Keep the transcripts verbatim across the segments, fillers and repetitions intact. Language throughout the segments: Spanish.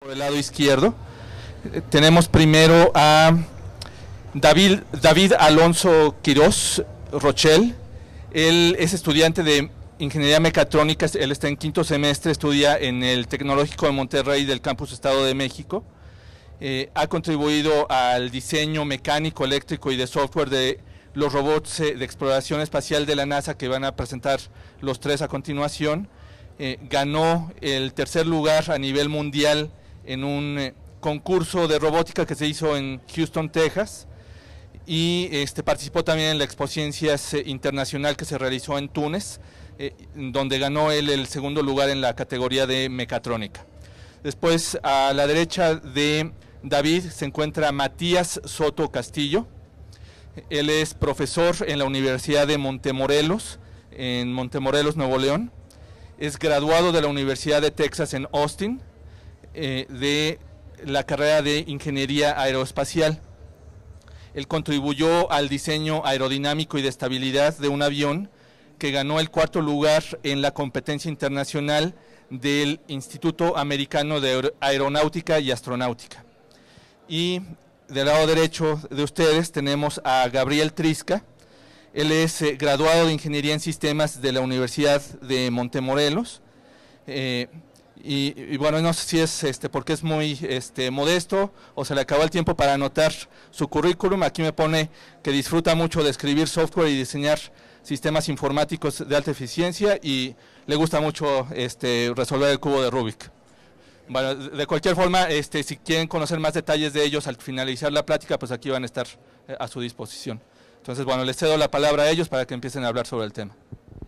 Por el lado izquierdo eh, tenemos primero a David, David Alonso Quirós Rochel. Él es estudiante de Ingeniería Mecatrónica, él está en quinto semestre, estudia en el Tecnológico de Monterrey del Campus Estado de México. Eh, ha contribuido al diseño mecánico, eléctrico y de software de los robots eh, de exploración espacial de la NASA, que van a presentar los tres a continuación. Eh, ganó el tercer lugar a nivel mundial en un eh, concurso de robótica que se hizo en Houston, Texas, y este, participó también en la Expociencias eh, Internacional que se realizó en Túnez, eh, donde ganó él el segundo lugar en la categoría de mecatrónica. Después, a la derecha de David se encuentra Matías Soto Castillo. Él es profesor en la Universidad de Montemorelos, en Montemorelos, Nuevo León. Es graduado de la Universidad de Texas en Austin, eh, de la carrera de Ingeniería Aeroespacial. Él contribuyó al diseño aerodinámico y de estabilidad de un avión que ganó el cuarto lugar en la competencia internacional del Instituto Americano de Aeronáutica y Astronáutica. Y del lado derecho de ustedes tenemos a Gabriel Trisca. Él es eh, graduado de Ingeniería en Sistemas de la Universidad de Montemorelos. Eh, y, y bueno, no sé si es este, porque es muy este, modesto o se le acabó el tiempo para anotar su currículum. Aquí me pone que disfruta mucho de escribir software y diseñar sistemas informáticos de alta eficiencia, y le gusta mucho este, resolver el cubo de Rubik. Bueno, de cualquier forma, este, si quieren conocer más detalles de ellos al finalizar la plática, pues aquí van a estar eh, a su disposición. Entonces, bueno, les cedo la palabra a ellos para que empiecen a hablar sobre el tema.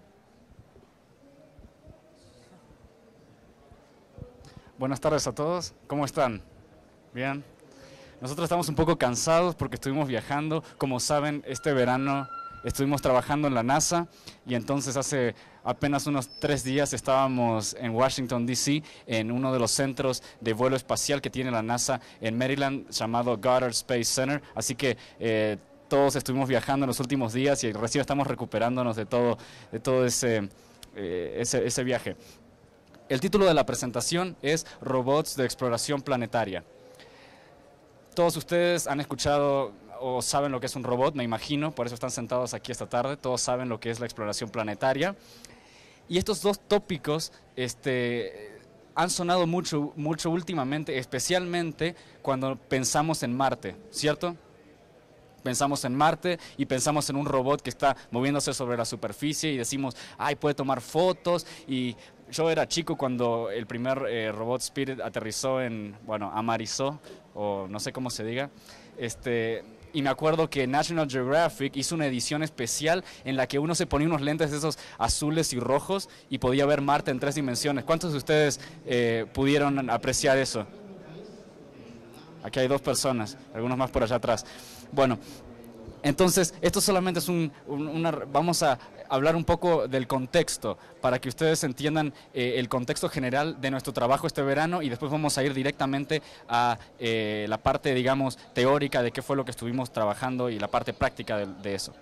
Buenas tardes a todos, ¿cómo están? Bien. Nosotros estamos un poco cansados porque estuvimos viajando. Como saben, este verano estuvimos trabajando en la NASA, y entonces hace apenas unos tres días estábamos en Washington, D C, en uno de los centros de vuelo espacial que tiene la NASA en Maryland, llamado Goddard Space Center. Así que eh, todos estuvimos viajando en los últimos días y recién estamos recuperándonos de todo, de todo ese, eh, ese, ese viaje. El título de la presentación es Robots de Exploración Planetaria. Todos ustedes han escuchado o saben lo que es un robot, me imagino, por eso están sentados aquí esta tarde. Todos saben lo que es la exploración planetaria. Y estos dos tópicos este, han sonado mucho, mucho últimamente, especialmente cuando pensamos en Marte, ¿cierto? Pensamos en Marte y pensamos en un robot que está moviéndose sobre la superficie y decimos, ay, puede tomar fotos. Y yo era chico cuando el primer eh, robot Spirit aterrizó en, bueno, amarizó, o no sé cómo se diga, este, y me acuerdo que National Geographic hizo una edición especial en la que uno se ponía unos lentes de esos azules y rojos y podía ver Marte en tres dimensiones. ¿Cuántos de ustedes eh, pudieron apreciar eso? Aquí hay dos personas, algunos más por allá atrás. Bueno, entonces esto solamente es un, un, una... Vamos a hablar un poco del contexto para que ustedes entiendan eh, el contexto general de nuestro trabajo este verano, y después vamos a ir directamente a eh, la parte, digamos, teórica de qué fue lo que estuvimos trabajando y la parte práctica de, de eso.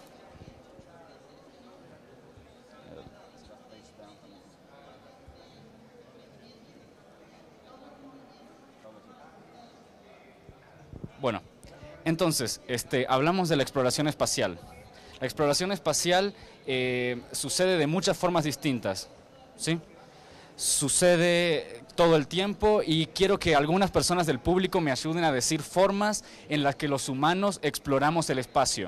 Bueno, entonces, este, hablamos de la exploración espacial. La exploración espacial eh, sucede de muchas formas distintas, ¿sí? Sucede todo el tiempo, y quiero que algunas personas del público me ayuden a decir formas en las que los humanos exploramos el espacio.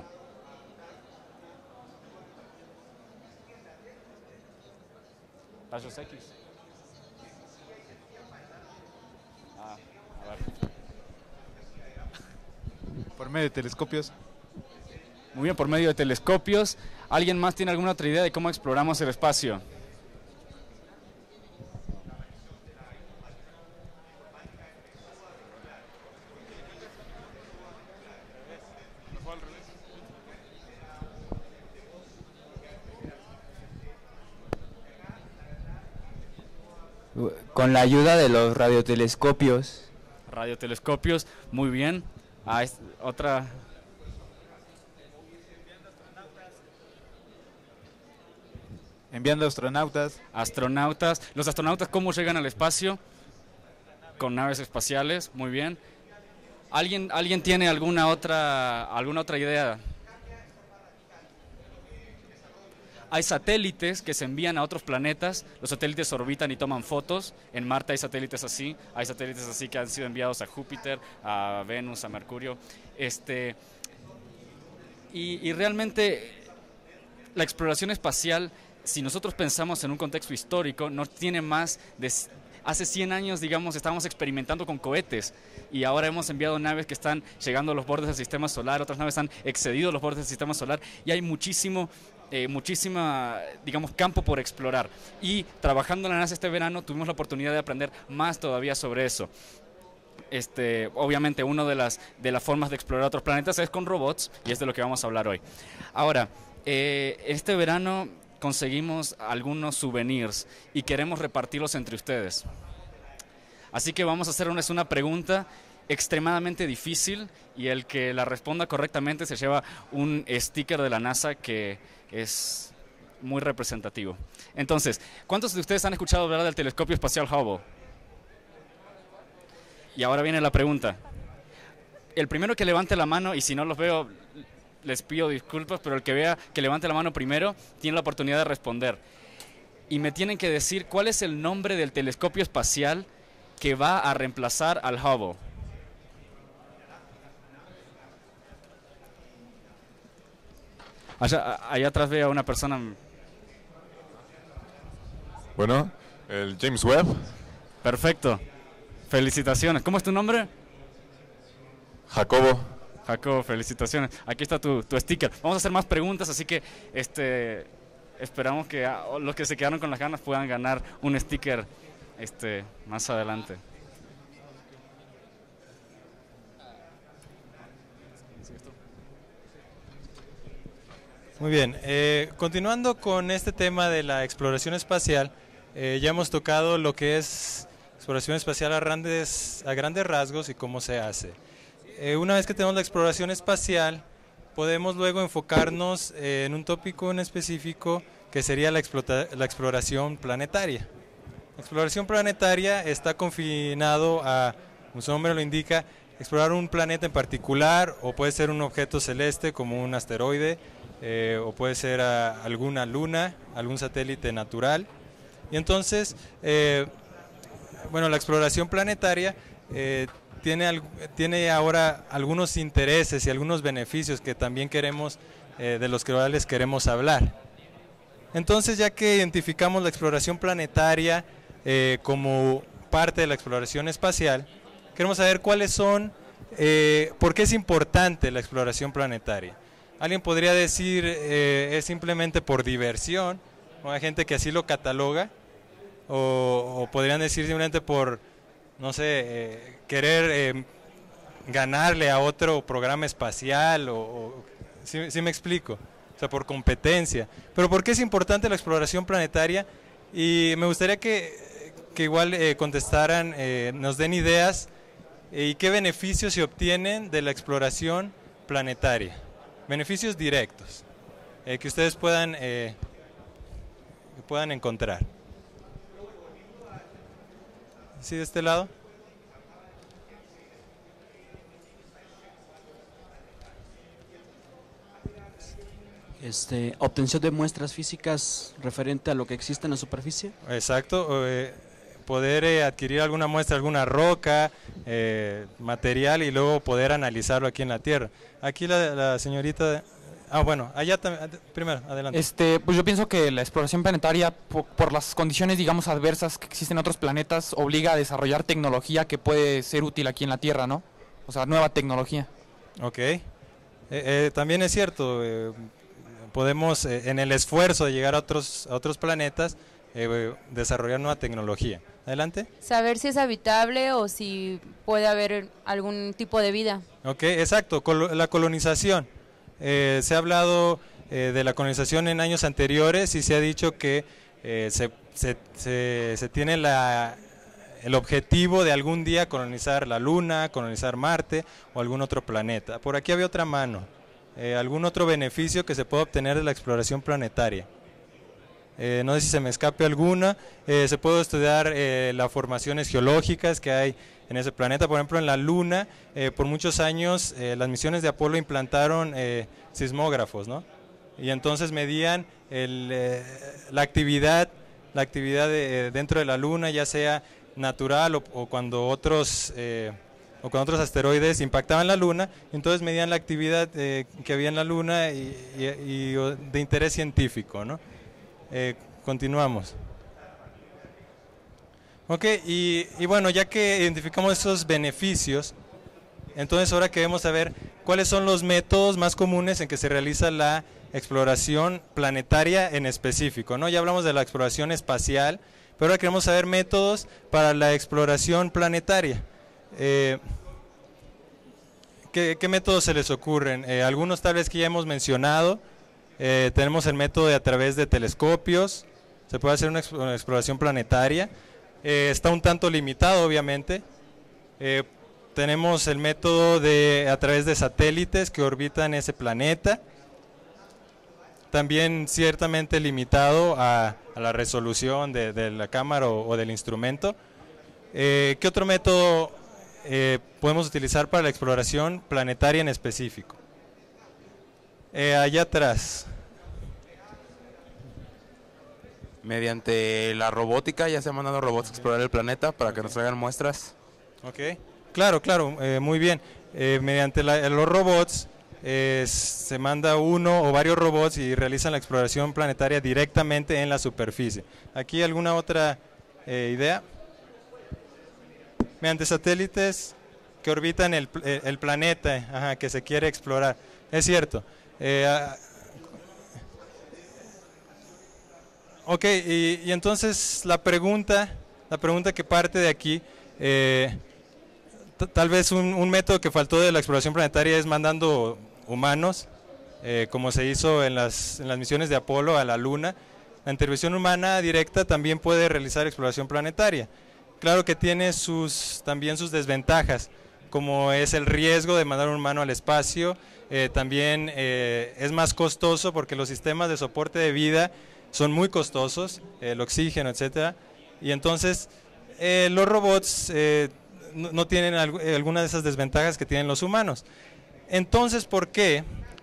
¿Rayos X? Ah, a ver. Por medio de telescopios. Muy bien, por medio de telescopios. ¿Alguien más tiene alguna otra idea de cómo exploramos el espacio? Con la ayuda de los radiotelescopios. Radiotelescopios, muy bien. Ah, es otra... Enviando astronautas. Astronautas. ¿Los astronautas cómo llegan al espacio? con naves espaciales, muy bien. ¿Alguien, ¿alguien tiene alguna otra, alguna otra idea? Hay satélites que se envían a otros planetas, los satélites orbitan y toman fotos. En Marte hay satélites así, hay satélites así que han sido enviados a Júpiter, a Venus, a Mercurio. Este, y, y realmente la exploración espacial, si nosotros pensamos en un contexto histórico, no tiene más de... Hace cien años, digamos, estábamos experimentando con cohetes y ahora hemos enviado naves que están llegando a los bordes del sistema solar, otras naves han excedido los bordes del sistema solar y hay muchísimo, eh, muchísima, digamos, campo por explorar. Y trabajando en la NASA este verano tuvimos la oportunidad de aprender más todavía sobre eso. Este, obviamente, una de las, de las formas de explorar otros planetas es con robots y es de lo que vamos a hablar hoy. Ahora, eh, este verano conseguimos algunos souvenirs y queremos repartirlos entre ustedes. Así que vamos a hacerles una pregunta extremadamente difícil y el que la responda correctamente se lleva un sticker de la NASA que es muy representativo. Entonces, ¿cuántos de ustedes han escuchado hablar del telescopio espacial Hubble? Y ahora viene la pregunta. El primero que levante la mano, y si no los veo, les pido disculpas, pero el que vea que levante la mano primero tiene la oportunidad de responder. Y me tienen que decir cuál es el nombre del telescopio espacial que va a reemplazar al Hubble. Allá, allá atrás veo a una persona. Bueno, el James Webb. Perfecto. Felicitaciones. ¿Cómo es tu nombre? Jacobo. Jacobo, felicitaciones. Aquí está tu, tu sticker. Vamos a hacer más preguntas, así que este, esperamos que a, los que se quedaron con las ganas puedan ganar un sticker este, más adelante. Muy bien, eh, continuando con este tema de la exploración espacial, eh, ya hemos tocado lo que es exploración espacial a grandes, a grandes rasgos y cómo se hace. Eh, una vez que tenemos la exploración espacial, podemos luego enfocarnos eh, en un tópico en específico que sería la, explota, la exploración planetaria. La exploración planetaria está confinado a, como su nombre lo indica, explorar un planeta en particular, o puede ser un objeto celeste como un asteroide, eh, o puede ser a, alguna luna, algún satélite natural. Y entonces, eh, bueno, la exploración planetaria eh, tiene, tiene ahora algunos intereses y algunos beneficios que también queremos, eh, de los cuales queremos hablar. Entonces, ya que identificamos la exploración planetaria eh, como parte de la exploración espacial, queremos saber cuáles son, eh, por qué es importante la exploración planetaria. Alguien podría decir, eh, es simplemente por diversión, ¿no? Hay gente que así lo cataloga, o, o podrían decir simplemente por, no sé, eh, querer eh, ganarle a otro programa espacial, o, o ¿sí, sí me explico? O sea, por competencia. Pero ¿por qué es importante la exploración planetaria? Y me gustaría que, que igual eh, contestaran, eh, nos den ideas eh, y qué beneficios se obtienen de la exploración planetaria. Beneficios directos eh, que ustedes puedan, eh, que puedan encontrar. ¿Sí, de este lado? Este, obtención de muestras físicas referente a lo que existe en la superficie. Exacto, eh, poder eh, adquirir alguna muestra, alguna roca, eh, material, y luego poder analizarlo aquí en la Tierra. Aquí la, la señorita... Ah, bueno, allá también, primero, adelante. Este, pues yo pienso que la exploración planetaria, por, por las condiciones, digamos, adversas que existen en otros planetas, obliga a desarrollar tecnología que puede ser útil aquí en la Tierra, ¿no? O sea, nueva tecnología. Ok. Eh, eh, también es cierto, eh, podemos, eh, en el esfuerzo de llegar a otros, a otros planetas, eh, desarrollar nueva tecnología. Adelante. Saber si es habitable o si puede haber algún tipo de vida. Ok, exacto, Col- la colonización. Eh, se ha hablado eh, de la colonización en años anteriores y se ha dicho que eh, se, se, se, se tiene la, el objetivo de algún día colonizar la Luna, colonizar Marte o algún otro planeta. Por aquí había otra mano. Eh, ¿Algún otro beneficio que se pueda obtener de la exploración planetaria? Eh, no sé si se me escape alguna. Eh, se puede estudiar eh, las formaciones geológicas que hay en ese planeta. Por ejemplo, en la Luna, eh, por muchos años, eh, las misiones de Apolo implantaron eh, sismógrafos, ¿no? Y entonces medían el, eh, la actividad, la actividad de, eh, dentro de la Luna, ya sea natural o, o cuando otros eh, o cuando otros asteroides impactaban la Luna. Entonces medían la actividad eh, que había en la Luna y, y, y de interés científico, ¿no? Eh, continuamos. Ok, y, y bueno, ya que identificamos esos beneficios, entonces ahora queremos saber cuáles son los métodos más comunes en que se realiza la exploración planetaria en específico, ¿no? Ya hablamos de la exploración espacial, pero ahora queremos saber métodos para la exploración planetaria. Eh, ¿qué, ¿Qué métodos se les ocurren? Eh, algunos tal vez que ya hemos mencionado. Eh, tenemos el método de a través de telescopios, se puede hacer una, una exploración planetaria. Eh, está un tanto limitado, obviamente. Eh, tenemos el método de a través de satélites que orbitan ese planeta, también ciertamente limitado a, a la resolución de, de la cámara o, o del instrumento. Eh, ¿Qué otro método eh, podemos utilizar para la exploración planetaria en específico? Eh, allá atrás. Mediante la robótica, ya se han mandado robots a explorar el planeta para que nos traigan muestras. Ok, claro, claro, eh, muy bien. Eh, mediante la, los robots eh, se manda uno o varios robots y realizan la exploración planetaria directamente en la superficie. ¿Aquí alguna otra eh, idea? Mediante satélites que orbitan el, el planeta, ajá, que se quiere explorar. Es cierto. Eh, ok, y, y entonces la pregunta, la pregunta que parte de aquí, eh, tal vez un, un método que faltó de la exploración planetaria es mandando humanos, eh, como se hizo en las, en las misiones de Apolo a la Luna. La intervención humana directa también puede realizar exploración planetaria. Claro que tiene sus, también sus desventajas, como es el riesgo de mandar un humano al espacio. Eh, también eh, es más costoso porque los sistemas de soporte de vida son muy costosos, eh, el oxígeno, etcétera, y entonces eh, los robots eh, no, no tienen alg alguna de esas desventajas que tienen los humanos. Entonces, ¿por qué?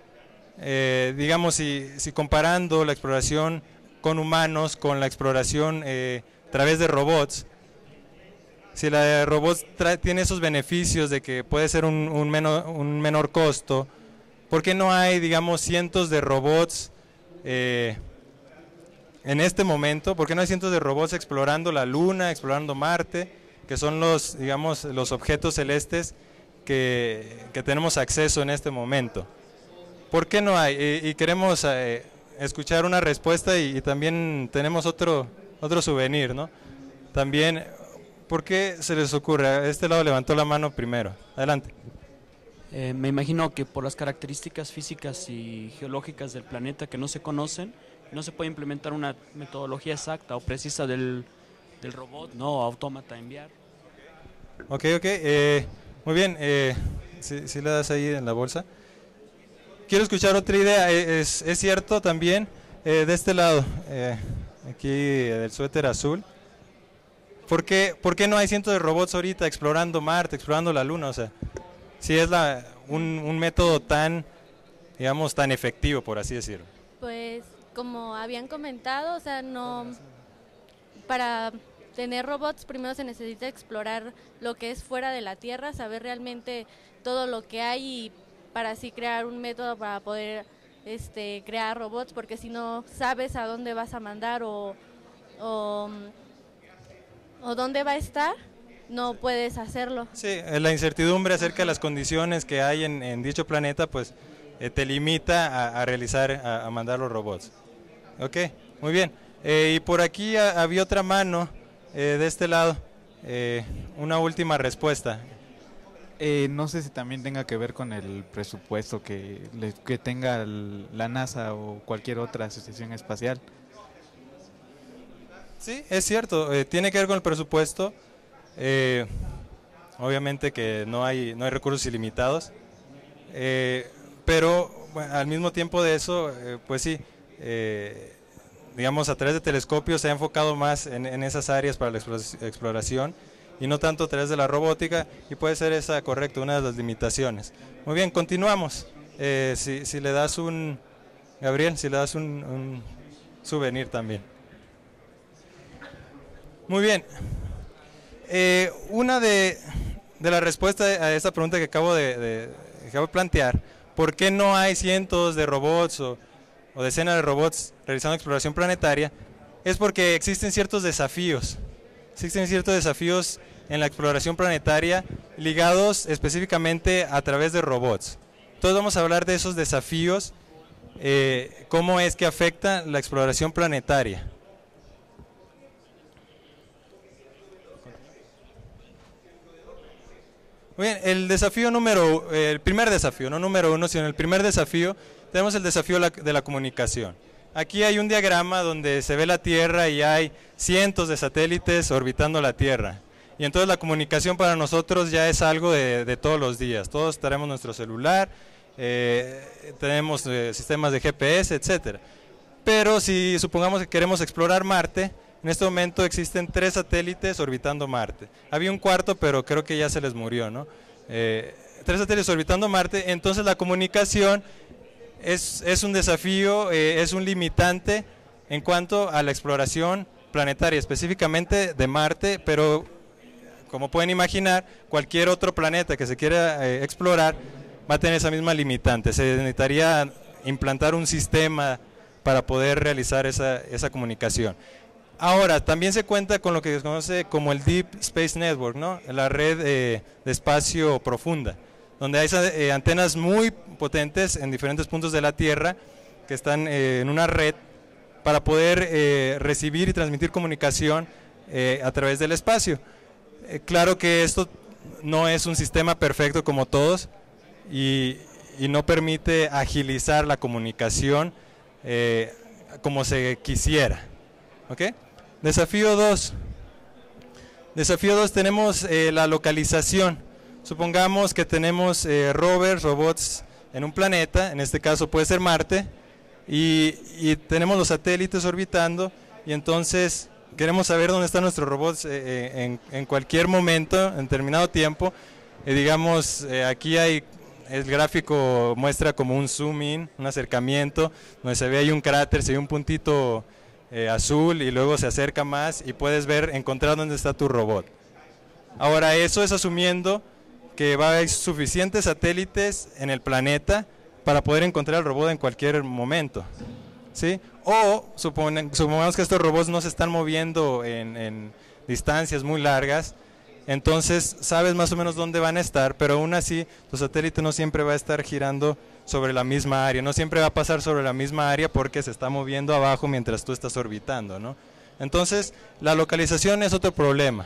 Eh, digamos, si, si comparando la exploración con humanos con la exploración eh, a través de robots, si la de robots tiene esos beneficios de que puede ser un, un, menor, un menor costo, ¿por qué no hay, digamos, cientos de robots eh, en este momento? ¿Por qué no hay cientos de robots explorando la Luna, explorando Marte, que son los, digamos, los objetos celestes que, que tenemos acceso en este momento? ¿Por qué no hay? Y, y queremos eh, escuchar una respuesta y, y también tenemos otro, otro souvenir, ¿no? También, ¿por qué se les ocurre? Este lado levantó la mano primero. Adelante. Eh, me imagino que por las características físicas y geológicas del planeta que no se conocen, no se puede implementar una metodología exacta o precisa del, del robot, no autómata enviar. Ok, ok, eh, muy bien, eh, si, si le das ahí en la bolsa. Quiero escuchar otra idea, es, es cierto también, eh, de este lado, eh, aquí del suéter azul. ¿Por qué, ¿Por qué no hay cientos de robots ahorita explorando Marte, explorando la Luna? O sea, si es la, un, un método tan, digamos, tan efectivo, por así decirlo. Pues, como habían comentado, o sea, no, para tener robots primero se necesita explorar lo que es fuera de la Tierra, saber realmente todo lo que hay y para así crear un método para poder este, crear robots, porque si no sabes a dónde vas a mandar o, o, o dónde va a estar, no puedes hacerlo. Sí, la incertidumbre acerca de las condiciones que hay en, en dicho planeta, pues eh, te limita a, a realizar, a, a mandar los robots. Ok, muy bien. Eh, y por aquí a, había otra mano, eh, de este lado, eh, una última respuesta. Eh, no sé si también tenga que ver con el presupuesto que, le, que tenga el, la NASA o cualquier otra asociación espacial. Sí, es cierto, eh, tiene que ver con el presupuesto. Eh, obviamente que no hay, no hay recursos ilimitados, eh, pero bueno, al mismo tiempo de eso, eh, pues sí, eh, digamos, a través de telescopios se ha enfocado más en, en esas áreas para la exploración y no tanto a través de la robótica, y puede ser esa, correcto, una de las limitaciones. Muy bien, continuamos. Eh, si, si le das un, Gabriel, si le das un, un souvenir también. Muy bien. Eh, una de, de las respuestas a esta pregunta que acabo de, de, que acabo de plantear, ¿por qué no hay cientos de robots o, o decenas de robots realizando exploración planetaria? Es porque existen ciertos desafíos. Existen ciertos desafíos en la exploración planetaria ligados específicamente a través de robots. Entonces vamos a hablar de esos desafíos, eh, cómo es que afecta la exploración planetaria. Muy bien, el desafío número, el primer desafío, no número uno, sino el primer desafío, tenemos el desafío de la comunicación. Aquí hay un diagrama donde se ve la Tierra y hay cientos de satélites orbitando la Tierra. Y entonces la comunicación para nosotros ya es algo de, de todos los días. Todos tenemos nuestro celular, eh, tenemos eh, sistemas de G P S, etcétera. Pero si supongamos que queremos explorar Marte, en este momento existen tres satélites orbitando Marte. Había un cuarto, pero creo que ya se les murió, ¿no? Eh, tres satélites orbitando Marte, entonces la comunicación es, es un desafío, eh, es un limitante en cuanto a la exploración planetaria, específicamente de Marte, pero como pueden imaginar, cualquier otro planeta que se quiera eh, explorar va a tener esa misma limitante. Se necesitaría implantar un sistema para poder realizar esa, esa comunicación. Ahora, también se cuenta con lo que se conoce como el Deep Space Network, ¿no? La red eh, de espacio profunda, donde hay eh, antenas muy potentes en diferentes puntos de la Tierra que están eh, en una red para poder eh, recibir y transmitir comunicación eh, a través del espacio. Eh, claro que esto no es un sistema perfecto como todos y, y no permite agilizar la comunicación eh, como se quisiera. ¿Ok? Desafío dos. Desafío dos, tenemos eh, la localización. Supongamos que tenemos eh, rovers, robots en un planeta, en este caso puede ser Marte, y, y tenemos los satélites orbitando, y entonces queremos saber dónde están nuestros robots eh, en, en cualquier momento, en determinado tiempo. Eh, digamos, eh, aquí hay, el gráfico muestra como un zoom in, un acercamiento, donde se ve ahí un cráter, se ve un puntito eh, azul y luego se acerca más y puedes ver, encontrar dónde está tu robot. Ahora, eso es asumiendo que va a haber suficientes satélites en el planeta para poder encontrar al robot en cualquier momento, ¿sí? O supone, supongamos que estos robots no se están moviendo en, en distancias muy largas, entonces sabes más o menos dónde van a estar, pero aún así tu satélite no siempre va a estar girando sobre la misma área, no siempre va a pasar sobre la misma área porque se está moviendo abajo mientras tú estás orbitando, ¿no? Entonces la localización es otro problema.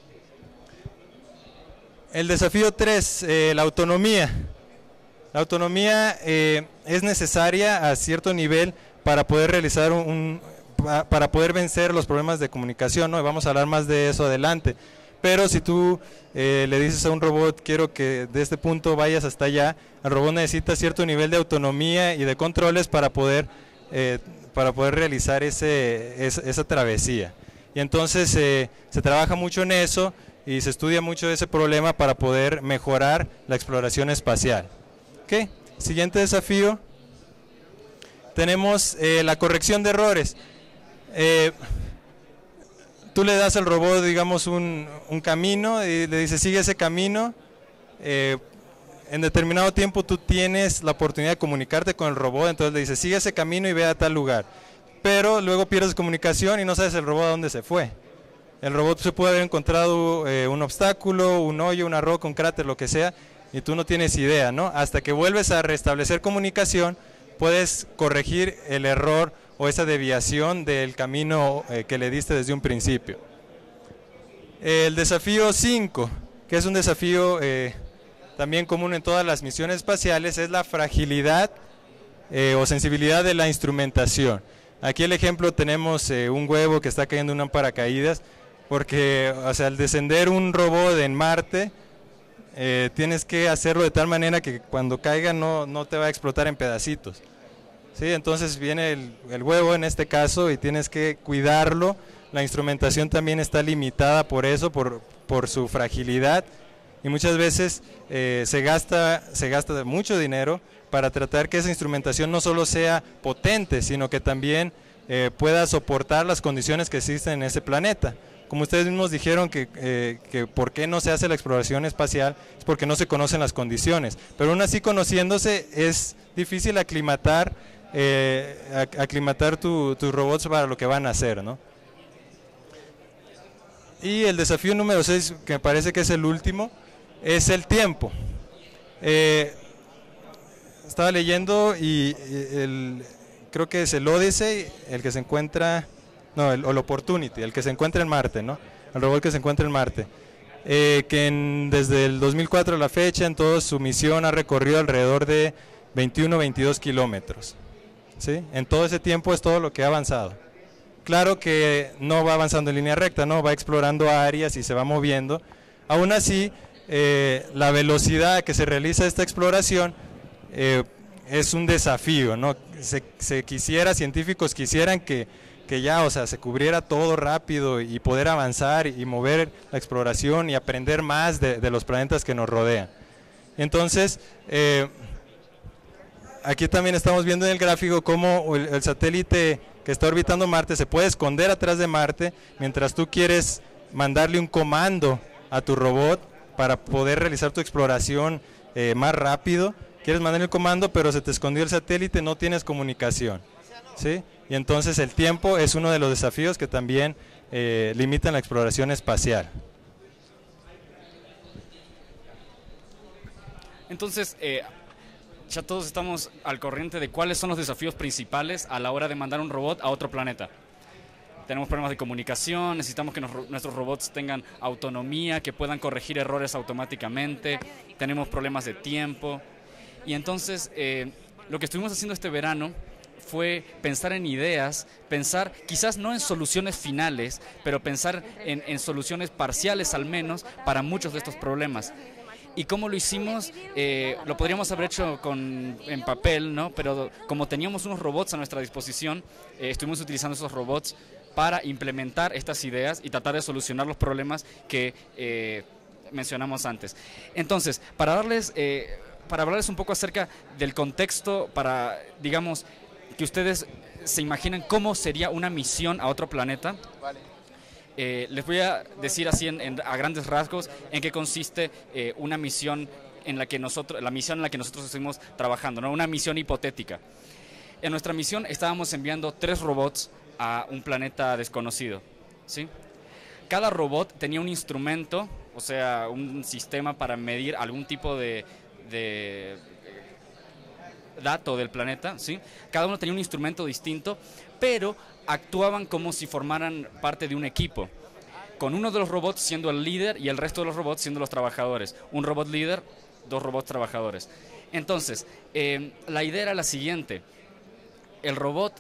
El desafío tres, eh, la autonomía. La autonomía eh, es necesaria a cierto nivel para poder realizar un, un para poder vencer los problemas de comunicación, ¿no? Vamos a hablar más de eso adelante. Pero si tú eh, le dices a un robot, quiero que de este punto vayas hasta allá, el robot necesita cierto nivel de autonomía y de controles para poder eh, para poder realizar ese, esa, esa travesía. Y entonces eh, se trabaja mucho en eso y se estudia mucho ese problema para poder mejorar la exploración espacial. ¿Okay? Siguiente desafío, tenemos eh, la corrección de errores. Eh, tú le das al robot, digamos, un, un camino y le dices, sigue ese camino. Eh, en determinado tiempo tú tienes la oportunidad de comunicarte con el robot, entonces le dices, sigue ese camino y ve a tal lugar. Pero luego pierdes comunicación y no sabes el robot a dónde se fue. El robot se puede haber encontrado eh, un obstáculo, un hoyo, una roca, un cráter, lo que sea, y tú no tienes idea, ¿no? Hasta que vuelves a restablecer comunicación, puedes corregir el error o esa desviación del camino eh, que le diste desde un principio. El desafío cinco, que es un desafío eh, también común en todas las misiones espaciales, es la fragilidad eh, o sensibilidad de la instrumentación. Aquí el ejemplo tenemos eh, un huevo que está cayendo en un paracaídas, porque o sea, al descender un robot en Marte, eh, tienes que hacerlo de tal manera que cuando caiga no, no te va a explotar en pedacitos, ¿sí? Entonces viene el, el huevo en este caso y tienes que cuidarlo. La instrumentación también está limitada por eso, por, por su fragilidad, y muchas veces eh, se gasta, se gasta mucho dinero para tratar que esa instrumentación no solo sea potente, sino que también eh, pueda soportar las condiciones que existen en ese planeta. Como ustedes mismos dijeron que, eh, que por qué no se hace la exploración espacial, es porque no se conocen las condiciones, pero aún así conociéndose es difícil aclimatar, eh, aclimatar tu, tus robots para lo que van a hacer, ¿no? Y el desafío número seis, que me parece que es el último, es el tiempo. Eh, estaba leyendo y el, creo que es el Odyssey, el que se encuentra, no, el, el Opportunity, el que se encuentra en Marte, ¿no? El robot que se encuentra en Marte. Eh, que en, desde el dos mil cuatro a la fecha, en toda su misión ha recorrido alrededor de veintiuno, veintidós kilómetros, ¿sí? En todo ese tiempo es todo lo que ha avanzado. Claro que no va avanzando en línea recta, ¿no? Va explorando áreas y se va moviendo. Aún así, eh, la velocidad a que se realiza esta exploración eh, es un desafío, ¿no? Se, se quisiera, científicos quisieran que, que ya, o sea, se cubriera todo rápido y poder avanzar y mover la exploración y aprender más de, de los planetas que nos rodean. Entonces, eh, aquí también estamos viendo en el gráfico cómo el, el satélite que está orbitando Marte se puede esconder atrás de Marte mientras tú quieres mandarle un comando a tu robot para poder realizar tu exploración eh, más rápido. Quieres mandarle el comando, pero se te escondió el satélite, no tienes comunicación, ¿sí? Y entonces el tiempo es uno de los desafíos que también eh, limitan la exploración espacial. Entonces, eh, ya todos estamos al corriente de cuáles son los desafíos principales a la hora de mandar un robot a otro planeta. Tenemos problemas de comunicación, necesitamos que nos, nuestros robots tengan autonomía, que puedan corregir errores automáticamente, tenemos problemas de tiempo. Y entonces, eh, lo que estuvimos haciendo este verano fue pensar en ideas, pensar quizás no en soluciones finales, pero pensar en, en soluciones parciales al menos para muchos de estos problemas. ¿Y cómo lo hicimos? Eh, lo podríamos haber hecho con, en papel, ¿no? Pero como teníamos unos robots a nuestra disposición, eh, estuvimos utilizando esos robots para implementar estas ideas y tratar de solucionar los problemas que eh, mencionamos antes. Entonces, para darles, eh, para hablarles un poco acerca del contexto, para, digamos, que ustedes se imaginen cómo sería una misión a otro planeta. Eh, les voy a decir así en, en, a grandes rasgos en qué consiste eh, una misión en la que nosotros, la misión en la que nosotros estuvimos trabajando, ¿no? Una misión hipotética. En nuestra misión estábamos enviando tres robots a un planeta desconocido, ¿sí? Cada robot tenía un instrumento, o sea, un sistema para medir algún tipo de, de dato del planeta, ¿sí? Cada uno tenía un instrumento distinto, pero actuaban como si formaran parte de un equipo, con uno de los robots siendo el líder y el resto de los robots siendo los trabajadores. Un robot líder, dos robots trabajadores. Entonces, eh, la idea era la siguiente. El robot,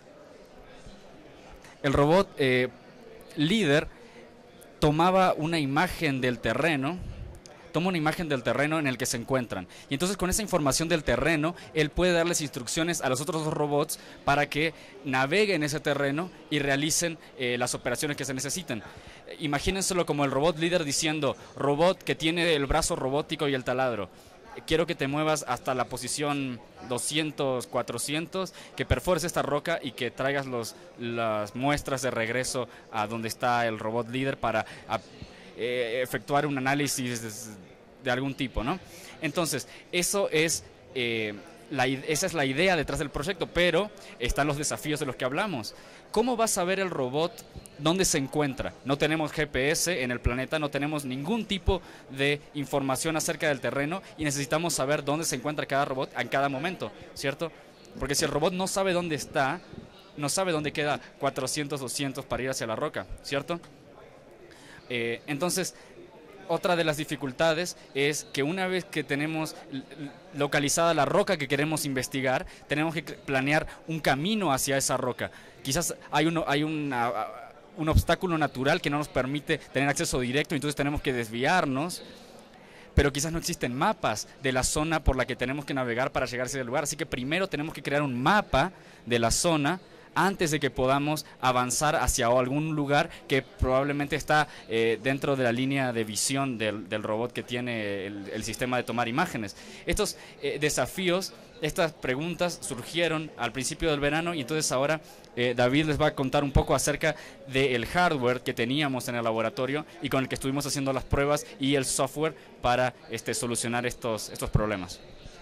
el robot eh, líder tomaba una imagen del terreno, toma una imagen del terreno en el que se encuentran. Y entonces con esa información del terreno, él puede darles instrucciones a los otros dos robots para que naveguen ese terreno y realicen eh, las operaciones que se necesiten. Imagínenselo como el robot líder diciendo, robot que tiene el brazo robótico y el taladro, quiero que te muevas hasta la posición doscientos, cuatrocientos, que perfores esta roca y que traigas los, las muestras de regreso a donde está el robot líder para a, eh, efectuar un análisis de, de algún tipo, ¿no? Entonces, eso es, eh, la, esa es la idea detrás del proyecto, pero están los desafíos de los que hablamos. ¿Cómo va a saber el robot dónde se encuentra? No tenemos G P S en el planeta, no tenemos ningún tipo de información acerca del terreno y necesitamos saber dónde se encuentra cada robot en cada momento, ¿cierto? Porque si el robot no sabe dónde está, no sabe dónde queda cuatrocientos, doscientos para ir hacia la roca, ¿cierto? Eh, entonces, otra de las dificultades es que una vez que tenemos localizada la roca que queremos investigar, tenemos que planear un camino hacia esa roca. Quizás hay, uno, hay una, un obstáculo natural que no nos permite tener acceso directo, entonces tenemos que desviarnos. pero quizás no existen mapas de la zona por la que tenemos que navegar para llegar a ese lugar. Así que primero tenemos que crear un mapa de la zona antes de que podamos avanzar hacia algún lugar que probablemente está eh, dentro de la línea de visión del, del robot que tiene el, el sistema de tomar imágenes. Estos eh, desafíos, estas preguntas surgieron al principio del verano y entonces ahora eh, David les va a contar un poco acerca del hardware que teníamos en el laboratorio y con el que estuvimos haciendo las pruebas y el software para este, solucionar estos, estos problemas.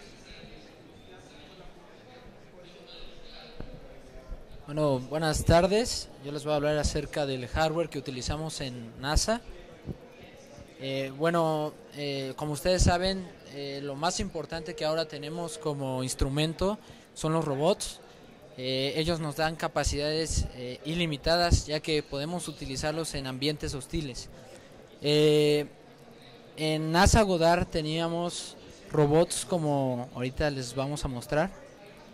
Bueno, buenas tardes. Yo les voy a hablar acerca del hardware que utilizamos en NASA. Eh, bueno, eh, como ustedes saben, eh, lo más importante que ahora tenemos como instrumento son los robots. Eh, ellos nos dan capacidades eh, ilimitadas, ya que podemos utilizarlos en ambientes hostiles. Eh, en NASA Goddard teníamos robots como ahorita les vamos a mostrar.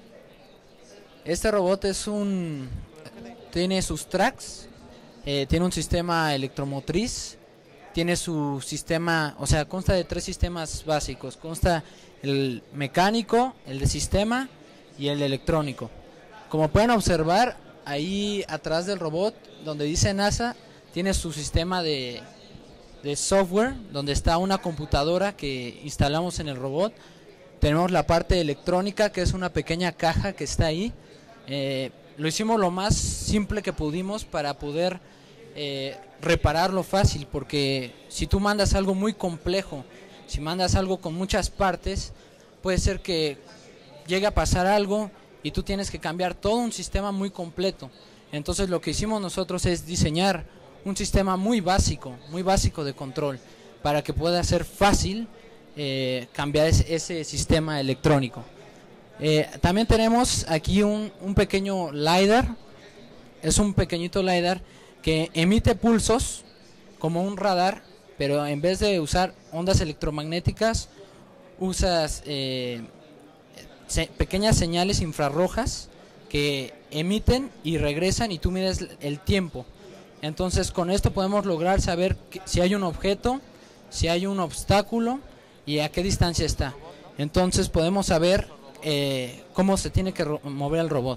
Este robot es un tiene sus tracks, eh, tiene un sistema electromotriz, tiene su sistema, o sea, consta de tres sistemas básicos, consta el mecánico, el de sistema y el electrónico. Como pueden observar, ahí atrás del robot, donde dice NASA, tiene su sistema de, de software, donde está una computadora que instalamos en el robot. Tenemos la parte electrónica, que es una pequeña caja que está ahí. Eh, lo hicimos lo más simple que pudimos para poder eh, repararlo fácil, porque si tú mandas algo muy complejo, si mandas algo con muchas partes, puede ser que llegue a pasar algo y tú tienes que cambiar todo un sistema muy completo. Entonces lo que hicimos nosotros es diseñar un sistema muy básico, muy básico de control, para que pueda ser fácil eh, cambiar ese, ese sistema electrónico. Eh, también tenemos aquí un, un pequeño LiDAR, es un pequeñito LiDAR que emite pulsos como un radar, pero en vez de usar ondas electromagnéticas, usas eh, se, pequeñas señales infrarrojas que emiten y regresan y tú mides el tiempo. Entonces con esto podemos lograr saber que, si hay un objeto, si hay un obstáculo y a qué distancia está. Entonces podemos saber Eh, cómo se tiene que mover el robot.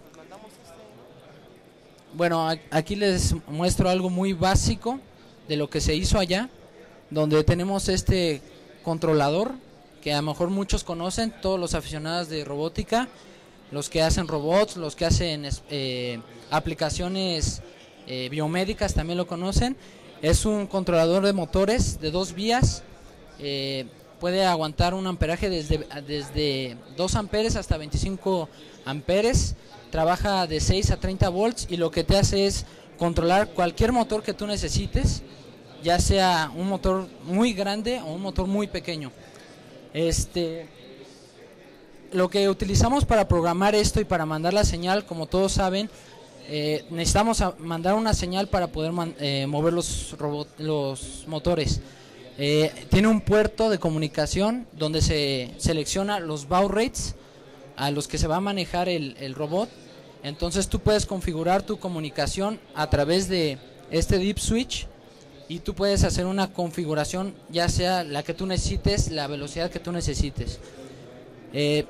Bueno, aquí les muestro algo muy básico de lo que se hizo allá, donde tenemos este controlador que a lo mejor muchos conocen, todos los aficionados de robótica, los que hacen robots, los que hacen eh, aplicaciones eh, biomédicas también lo conocen. Es un controlador de motores de dos vías, eh, puede aguantar un amperaje desde, desde dos amperes hasta veinticinco amperes, trabaja de seis a treinta volts y lo que te hace es controlar cualquier motor que tú necesites, ya sea un motor muy grande o un motor muy pequeño. Este, lo que utilizamos para programar esto y para mandar la señal, como todos saben, eh, necesitamos mandar una señal para poder man, eh, mover los, robot, los motores. Eh, tiene un puerto de comunicación donde se selecciona los baud rates a los que se va a manejar el, el robot. Entonces tú puedes configurar tu comunicación a través de este deep switch y tú puedes hacer una configuración ya sea la que tú necesites, la velocidad que tú necesites. Eh,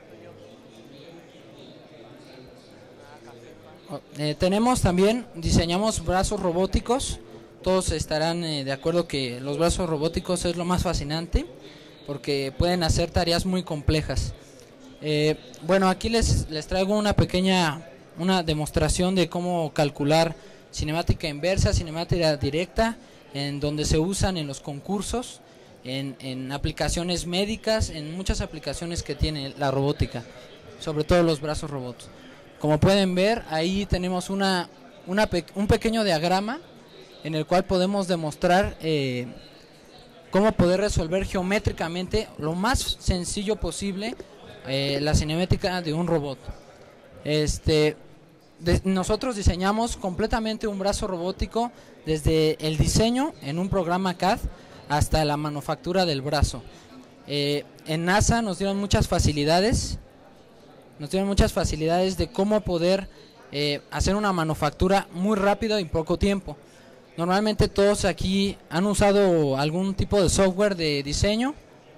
eh, tenemos también, diseñamos brazos robóticos. Todos estarán eh, de acuerdo que los brazos robóticos es lo más fascinante porque pueden hacer tareas muy complejas. Eh, bueno, aquí les, les traigo una pequeña una demostración de cómo calcular cinemática inversa, cinemática directa, en donde se usan en los concursos, en, en aplicaciones médicas, en muchas aplicaciones que tiene la robótica, sobre todo los brazos robots. Como pueden ver, ahí tenemos una, una pe un pequeño diagrama en el cual podemos demostrar eh, cómo poder resolver geométricamente lo más sencillo posible eh, la cinemática de un robot. Este, de, nosotros diseñamos completamente un brazo robótico desde el diseño en un programa C A D hasta la manufactura del brazo. Eh, en NASA nos dieron muchas facilidades, nos dieron muchas facilidades de cómo poder eh, hacer una manufactura muy rápido y en poco tiempo. Normalmente todos aquí han usado algún tipo de software de diseño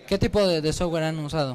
¿Qué tipo de, de software han usado?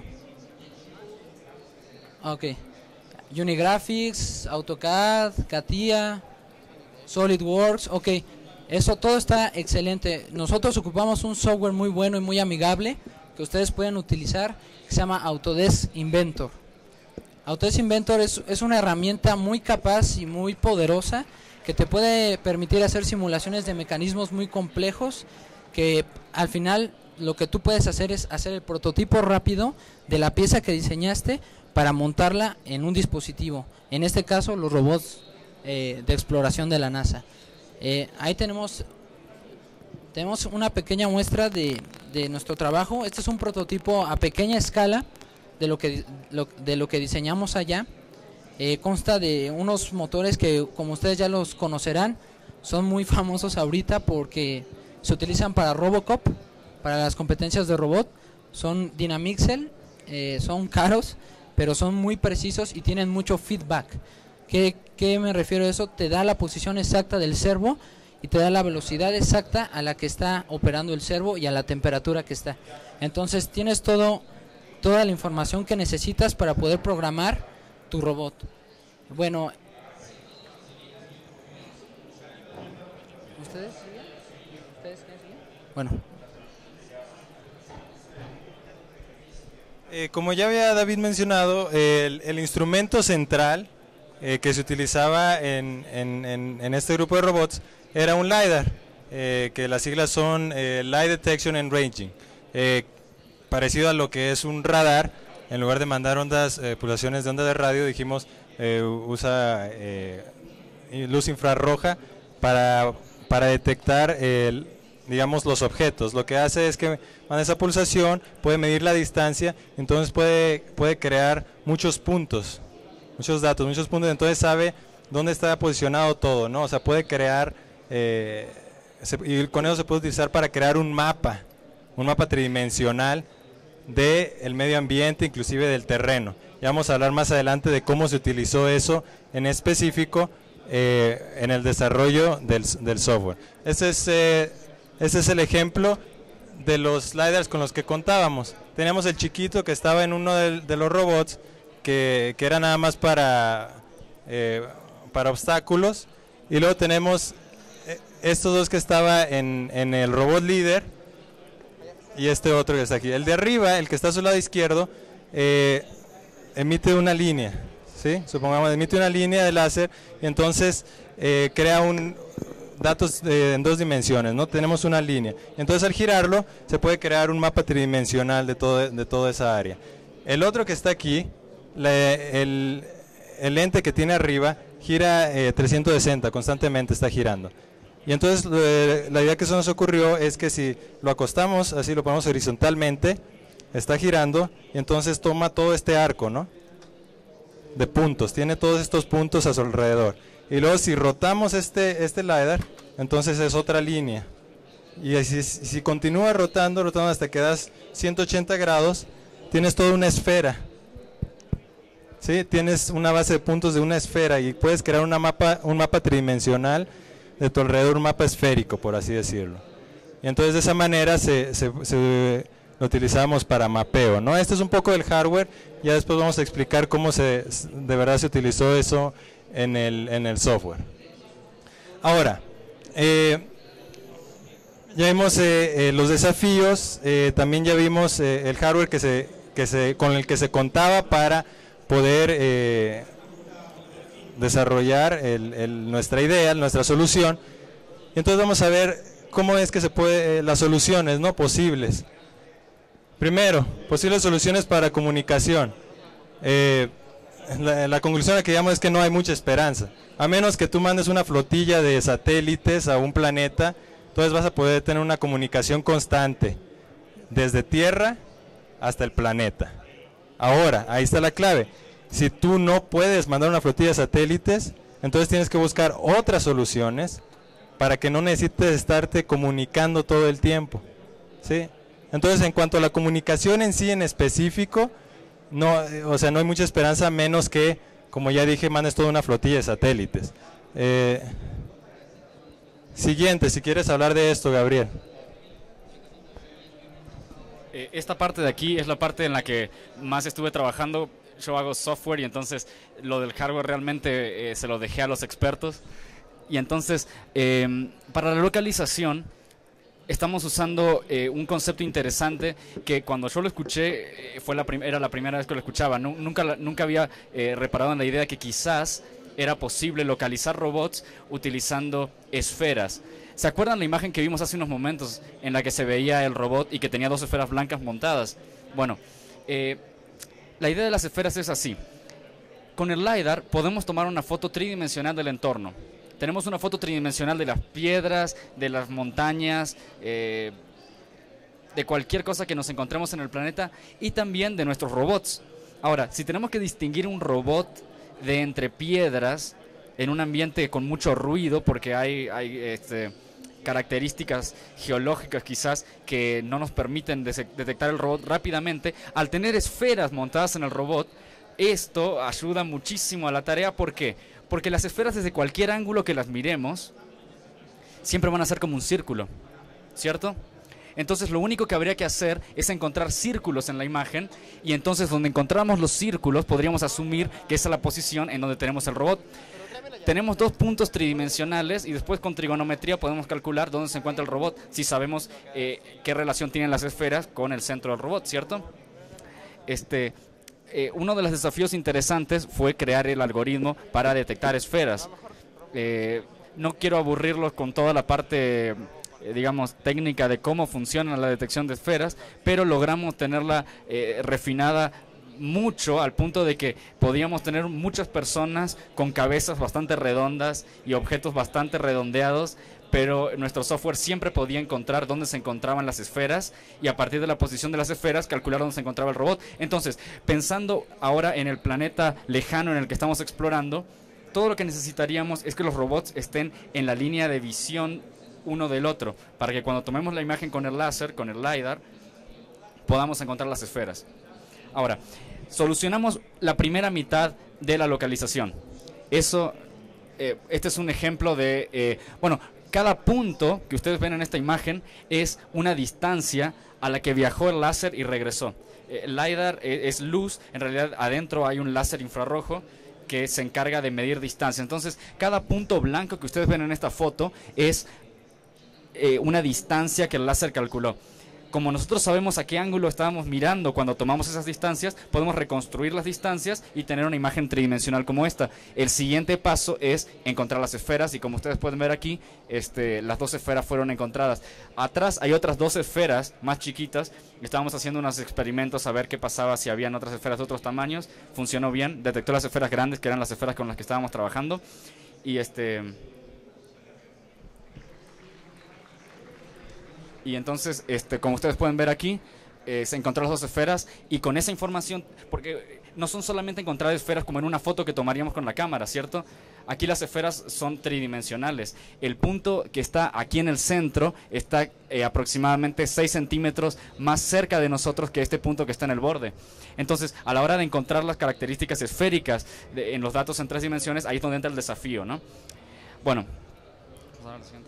Ok. Unigraphics, AutoCAD, CATIA, SolidWorks, ok. Eso todo está excelente. Nosotros ocupamos un software muy bueno y muy amigable que ustedes pueden utilizar, que se llama Autodesk Inventor. Autodesk Inventor es, es una herramienta muy capaz y muy poderosa que te puede permitir hacer simulaciones de mecanismos muy complejos, que al final lo que tú puedes hacer es hacer el prototipo rápido de la pieza que diseñaste para montarla en un dispositivo, en este caso los robots eh, de exploración de la NASA. Eh, ahí tenemos tenemos una pequeña muestra de, de nuestro trabajo. Este es un prototipo a pequeña escala de lo que, lo, de lo que diseñamos allá. Eh, consta de unos motores que, como ustedes ya los conocerán, son muy famosos ahorita porque se utilizan para Robocop, para las competencias de robot. Son Dynamixel, eh, son caros, pero son muy precisos y tienen mucho feedback. ¿Qué, ¿Qué me refiero a eso? Te da la posición exacta del servo y te da la velocidad exacta a la que está operando el servo y a la temperatura que está. Entonces tienes todo, toda la información que necesitas para poder programar tu robot. Bueno, ¿ustedes? ¿Ustedes quieren seguir? Bueno. Eh, como ya había David mencionado, el, el instrumento central eh, que se utilizaba en, en, en, en este grupo de robots era un LiDAR, eh, que las siglas son eh, Light Detection and Ranging, eh, parecido a lo que es un radar. En lugar de mandar ondas, eh, pulsaciones de onda de radio, dijimos eh, usa eh, luz infrarroja para, para detectar el, digamos, los objetos. Lo que hace es que manda esa pulsación, puede medir la distancia, entonces puede, puede crear muchos puntos, muchos datos, muchos puntos, entonces sabe dónde está posicionado todo, ¿no? O sea, puede crear, eh, se, y con eso se puede utilizar para crear un mapa, un mapa tridimensional del medio ambiente, inclusive del terreno. Ya vamos a hablar más adelante de cómo se utilizó eso en específico eh, en el desarrollo del, del software. Este es, eh, este es el ejemplo de los LiDARs con los que contábamos. Teníamos el chiquito que estaba en uno de, de los robots, que, que era nada más para, eh, para obstáculos, y luego tenemos estos dos que estaba en, en el robot líder, y este otro que está aquí. El de arriba, el que está a su lado izquierdo, eh, emite una línea, ¿sí? Supongamos, emite una línea de láser y entonces eh, crea un datos eh, en dos dimensiones, ¿no? Tenemos una línea. Entonces al girarlo se puede crear un mapa tridimensional de, todo, de toda esa área. El otro que está aquí, la, el, el lente que tiene arriba, gira eh, trescientos sesenta, constantemente está girando. Y entonces eh, la idea que se nos ocurrió es que si lo acostamos, así lo ponemos horizontalmente, está girando, y entonces toma todo este arco, ¿no? De puntos, tiene todos estos puntos a su alrededor. Y luego si rotamos este, este LiDAR, entonces es otra línea. Y si, si continúa rotando, rotando hasta que das ciento ochenta grados, tienes toda una esfera. ¿Sí? Tienes una base de puntos de una esfera y puedes crear una mapa, un mapa tridimensional de tu alrededor, un mapa esférico, por así decirlo. Y entonces de esa manera se, se, se lo utilizamos para mapeo, ¿no? Este es un poco del hardware, ya después vamos a explicar cómo se, de verdad se utilizó eso en el, en el software. Ahora, eh, ya vimos eh, eh, los desafíos, eh, también ya vimos eh, el hardware que se, que se, con el que se contaba para poder eh, desarrollar el, el, nuestra idea, nuestra solución. Y entonces vamos a ver cómo es que se puede, eh, las soluciones, ¿no? Posibles. Primero, posibles soluciones para comunicación. Eh, la, la conclusión a la que llegamos es que no hay mucha esperanza. A menos que tú mandes una flotilla de satélites a un planeta, entonces vas a poder tener una comunicación constante desde Tierra hasta el planeta. Ahora, ahí está la clave. Si tú no puedes mandar una flotilla de satélites, entonces tienes que buscar otras soluciones para que no necesites estarte comunicando todo el tiempo, ¿sí? Entonces, en cuanto a la comunicación en sí en específico, no, o sea, no hay mucha esperanza, menos que, como ya dije, mandes toda una flotilla de satélites. Eh, siguiente, si quieres hablar de esto, Gabriel. Eh, esta parte de aquí es la parte en la que más estuve trabajando. Yo hago software y entonces lo del hardware realmente eh, se lo dejé a los expertos. Y entonces, eh, para la localización, estamos usando eh, un concepto interesante que cuando yo lo escuché, eh, fue la era la primera vez que lo escuchaba. No, nunca, nunca había eh, reparado en la idea de que quizás era posible localizar robots utilizando esferas. ¿Se acuerdan la imagen que vimos hace unos momentos en la que se veía el robot y que tenía dos esferas blancas montadas? Bueno, eh, la idea de las esferas es así. Con el LiDAR podemos tomar una foto tridimensional del entorno. Tenemos una foto tridimensional de las piedras, de las montañas, eh, de cualquier cosa que nos encontremos en el planeta y también de nuestros robots. Ahora, si tenemos que distinguir un robot de entre piedras en un ambiente con mucho ruido, porque hay, hay este, características geológicas quizás que no nos permiten detectar el robot rápidamente, al tener esferas montadas en el robot, esto ayuda muchísimo a la tarea. ¿Por qué? Porque las esferas, desde cualquier ángulo que las miremos, siempre van a ser como un círculo, ¿cierto? Entonces lo único que habría que hacer es encontrar círculos en la imagen, y entonces donde encontramos los círculos podríamos asumir que esa es la posición en donde tenemos el robot. Tenemos dos puntos tridimensionales y después con trigonometría podemos calcular dónde se encuentra el robot, si sabemos eh, qué relación tienen las esferas con el centro del robot, ¿cierto? Este... Eh, uno de los desafíos interesantes fue crear el algoritmo para detectar esferas. Eh, no quiero aburrirlos con toda la parte, eh, digamos, técnica de cómo funciona la detección de esferas, pero logramos tenerla eh, refinada mucho al punto de que podíamos tener muchas personas con cabezas bastante redondas y objetos bastante redondeados, pero nuestro software siempre podía encontrar dónde se encontraban las esferas y a partir de la posición de las esferas calcular dónde se encontraba el robot. Entonces, pensando ahora en el planeta lejano en el que estamos explorando, todo lo que necesitaríamos es que los robots estén en la línea de visión uno del otro, para que cuando tomemos la imagen con el láser, con el LiDAR, podamos encontrar las esferas. Ahora, solucionamos la primera mitad de la localización. Eso, eh, este es un ejemplo de, eh, bueno, cada punto que ustedes ven en esta imagen es una distancia a la que viajó el láser y regresó. El LiDAR es luz, en realidad adentro hay un láser infrarrojo que se encarga de medir distancia. Entonces, cada punto blanco que ustedes ven en esta foto es eh, una distancia que el láser calculó. Como nosotros sabemos a qué ángulo estábamos mirando cuando tomamos esas distancias, podemos reconstruir las distancias y tener una imagen tridimensional como esta. El siguiente paso es encontrar las esferas y como ustedes pueden ver aquí, este, las dos esferas fueron encontradas. Atrás hay otras dos esferas más chiquitas. Estábamos haciendo unos experimentos a ver qué pasaba si habían otras esferas de otros tamaños. Funcionó bien, detectó las esferas grandes, que eran las esferas con las que estábamos trabajando. Y este... Y entonces, este, como ustedes pueden ver aquí, eh, se encontraron las dos esferas y con esa información, porque no son solamente encontrar esferas como en una foto que tomaríamos con la cámara, ¿cierto? Aquí las esferas son tridimensionales. El punto que está aquí en el centro está eh, aproximadamente seis centímetros más cerca de nosotros que este punto que está en el borde. Entonces, a la hora de encontrar las características esféricas de, en los datos en tres dimensiones, ahí es donde entra el desafío, ¿no? Bueno, vamos a ver la siguiente.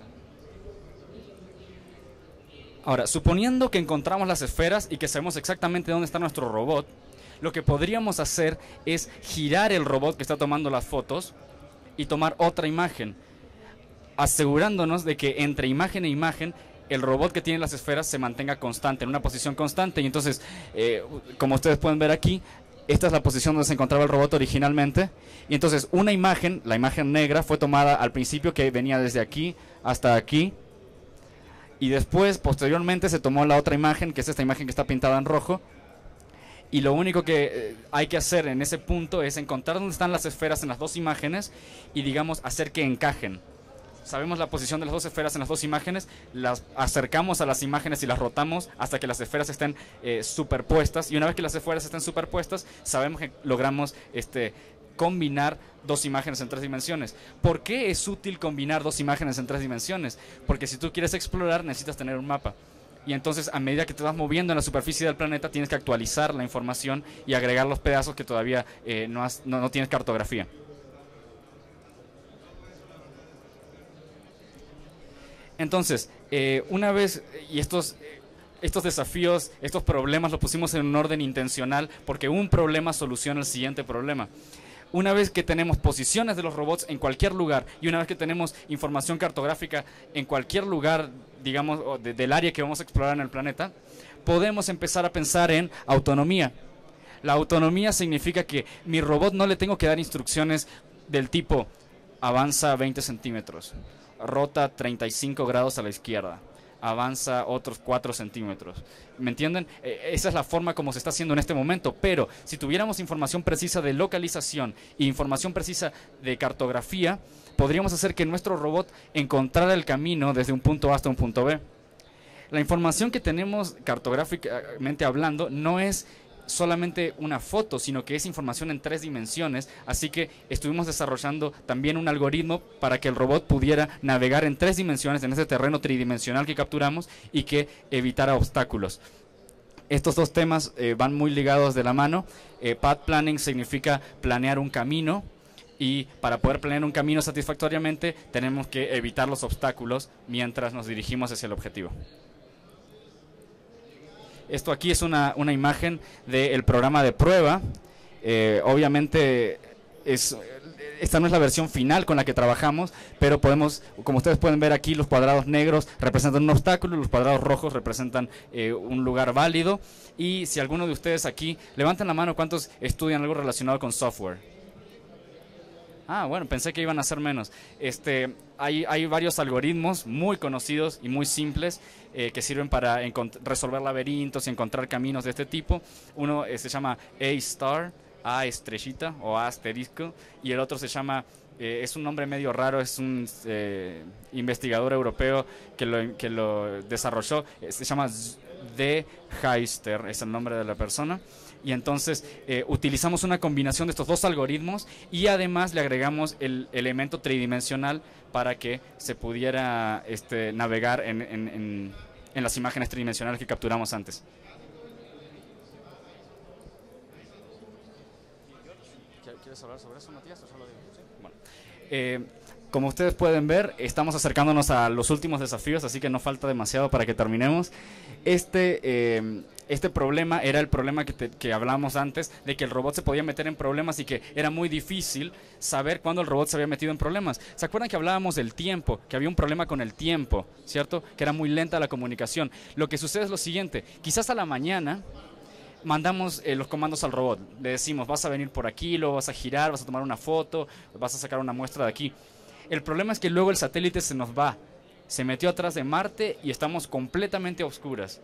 Ahora, suponiendo que encontramos las esferas y que sabemos exactamente dónde está nuestro robot, lo que podríamos hacer es girar el robot que está tomando las fotos y tomar otra imagen, asegurándonos de que entre imagen e imagen el robot que tiene las esferas se mantenga constante, en una posición constante. Y entonces, eh, como ustedes pueden ver aquí, esta es la posición donde se encontraba el robot originalmente. Y entonces una imagen, la imagen negra, fue tomada al principio, que venía desde aquí hasta aquí. Y después, posteriormente, se tomó la otra imagen, que es esta imagen que está pintada en rojo. Y lo único que eh, hay que hacer en ese punto es encontrar dónde están las esferas en las dos imágenes y, digamos, hacer que encajen. Sabemos la posición de las dos esferas en las dos imágenes, las acercamos a las imágenes y las rotamos hasta que las esferas estén eh, superpuestas. Y una vez que las esferas estén superpuestas, sabemos que logramos este, combinar dos imágenes en tres dimensiones. ¿Por qué es útil combinar dos imágenes en tres dimensiones? Porque si tú quieres explorar, necesitas tener un mapa. Y entonces, a medida que te vas moviendo en la superficie del planeta, tienes que actualizar la información y agregar los pedazos que todavía eh, no, has, no, no tienes cartografía. Entonces, eh, una vez, y estos, estos desafíos, estos problemas los pusimos en un orden intencional porque un problema soluciona el siguiente problema. Una vez que tenemos posiciones de los robots en cualquier lugar y una vez que tenemos información cartográfica en cualquier lugar, digamos, de, del área que vamos a explorar en el planeta, podemos empezar a pensar en autonomía. La autonomía significa que mi robot no le tengo que dar instrucciones del tipo avanza veinte centímetros, rota treinta y cinco grados a la izquierda, avanza otros cuatro centímetros. ¿Me entienden? Eh, esa es la forma como se está haciendo en este momento, pero si tuviéramos información precisa de localización e información precisa de cartografía, podríamos hacer que nuestro robot encontrara el camino desde un punto A hasta un punto B. La información que tenemos cartográficamente hablando no es solamente una foto, sino que es información en tres dimensiones, así que estuvimos desarrollando también un algoritmo para que el robot pudiera navegar en tres dimensiones en ese terreno tridimensional que capturamos y que evitara obstáculos. Estos dos temas eh, van muy ligados de la mano. Eh, path planning significa planear un camino, y para poder planear un camino satisfactoriamente tenemos que evitar los obstáculos mientras nos dirigimos hacia el objetivo. Esto aquí es una, una imagen del programa de prueba. Eh, obviamente es, esta no es la versión final con la que trabajamos, pero podemos, como ustedes pueden ver aquí, los cuadrados negros representan un obstáculo, los cuadrados rojos representan eh, un lugar válido. Y si alguno de ustedes aquí, levanten la mano, ¿cuántos estudian algo relacionado con software? Ah, bueno, pensé que iban a ser menos. Este, hay, hay varios algoritmos muy conocidos y muy simples eh, que sirven para resolver laberintos y encontrar caminos de este tipo. Uno eh, se llama A-Star, A estrellita o A asterisco, y el otro se llama, eh, es un nombre medio raro, es un eh, investigador europeo que lo, que lo desarrolló, eh, se llama De Heister, es el nombre de la persona. Y entonces eh, utilizamos una combinación de estos dos algoritmos y además le agregamos el elemento tridimensional para que se pudiera este, navegar en, en, en, en las imágenes tridimensionales que capturamos antes. ¿Quieres hablar sobre eso, Matías? ¿O solo digo? ¿Sí? Bueno. Eh, como ustedes pueden ver, estamos acercándonos a los últimos desafíos, así que no falta demasiado para que terminemos. Este... Eh, Este problema era el problema que, te, que hablábamos antes, de que el robot se podía meter en problemas y que era muy difícil saber cuándo el robot se había metido en problemas. ¿Se acuerdan que hablábamos del tiempo? Que había un problema con el tiempo, ¿cierto? Que era muy lenta la comunicación. Lo que sucede es lo siguiente, quizás a la mañana mandamos eh, los comandos al robot. Le decimos, vas a venir por aquí, luego vas a girar, vas a tomar una foto, vas a sacar una muestra de aquí. El problema es que luego el satélite se nos va, se metió atrás de Marte y estamos completamente a oscuras.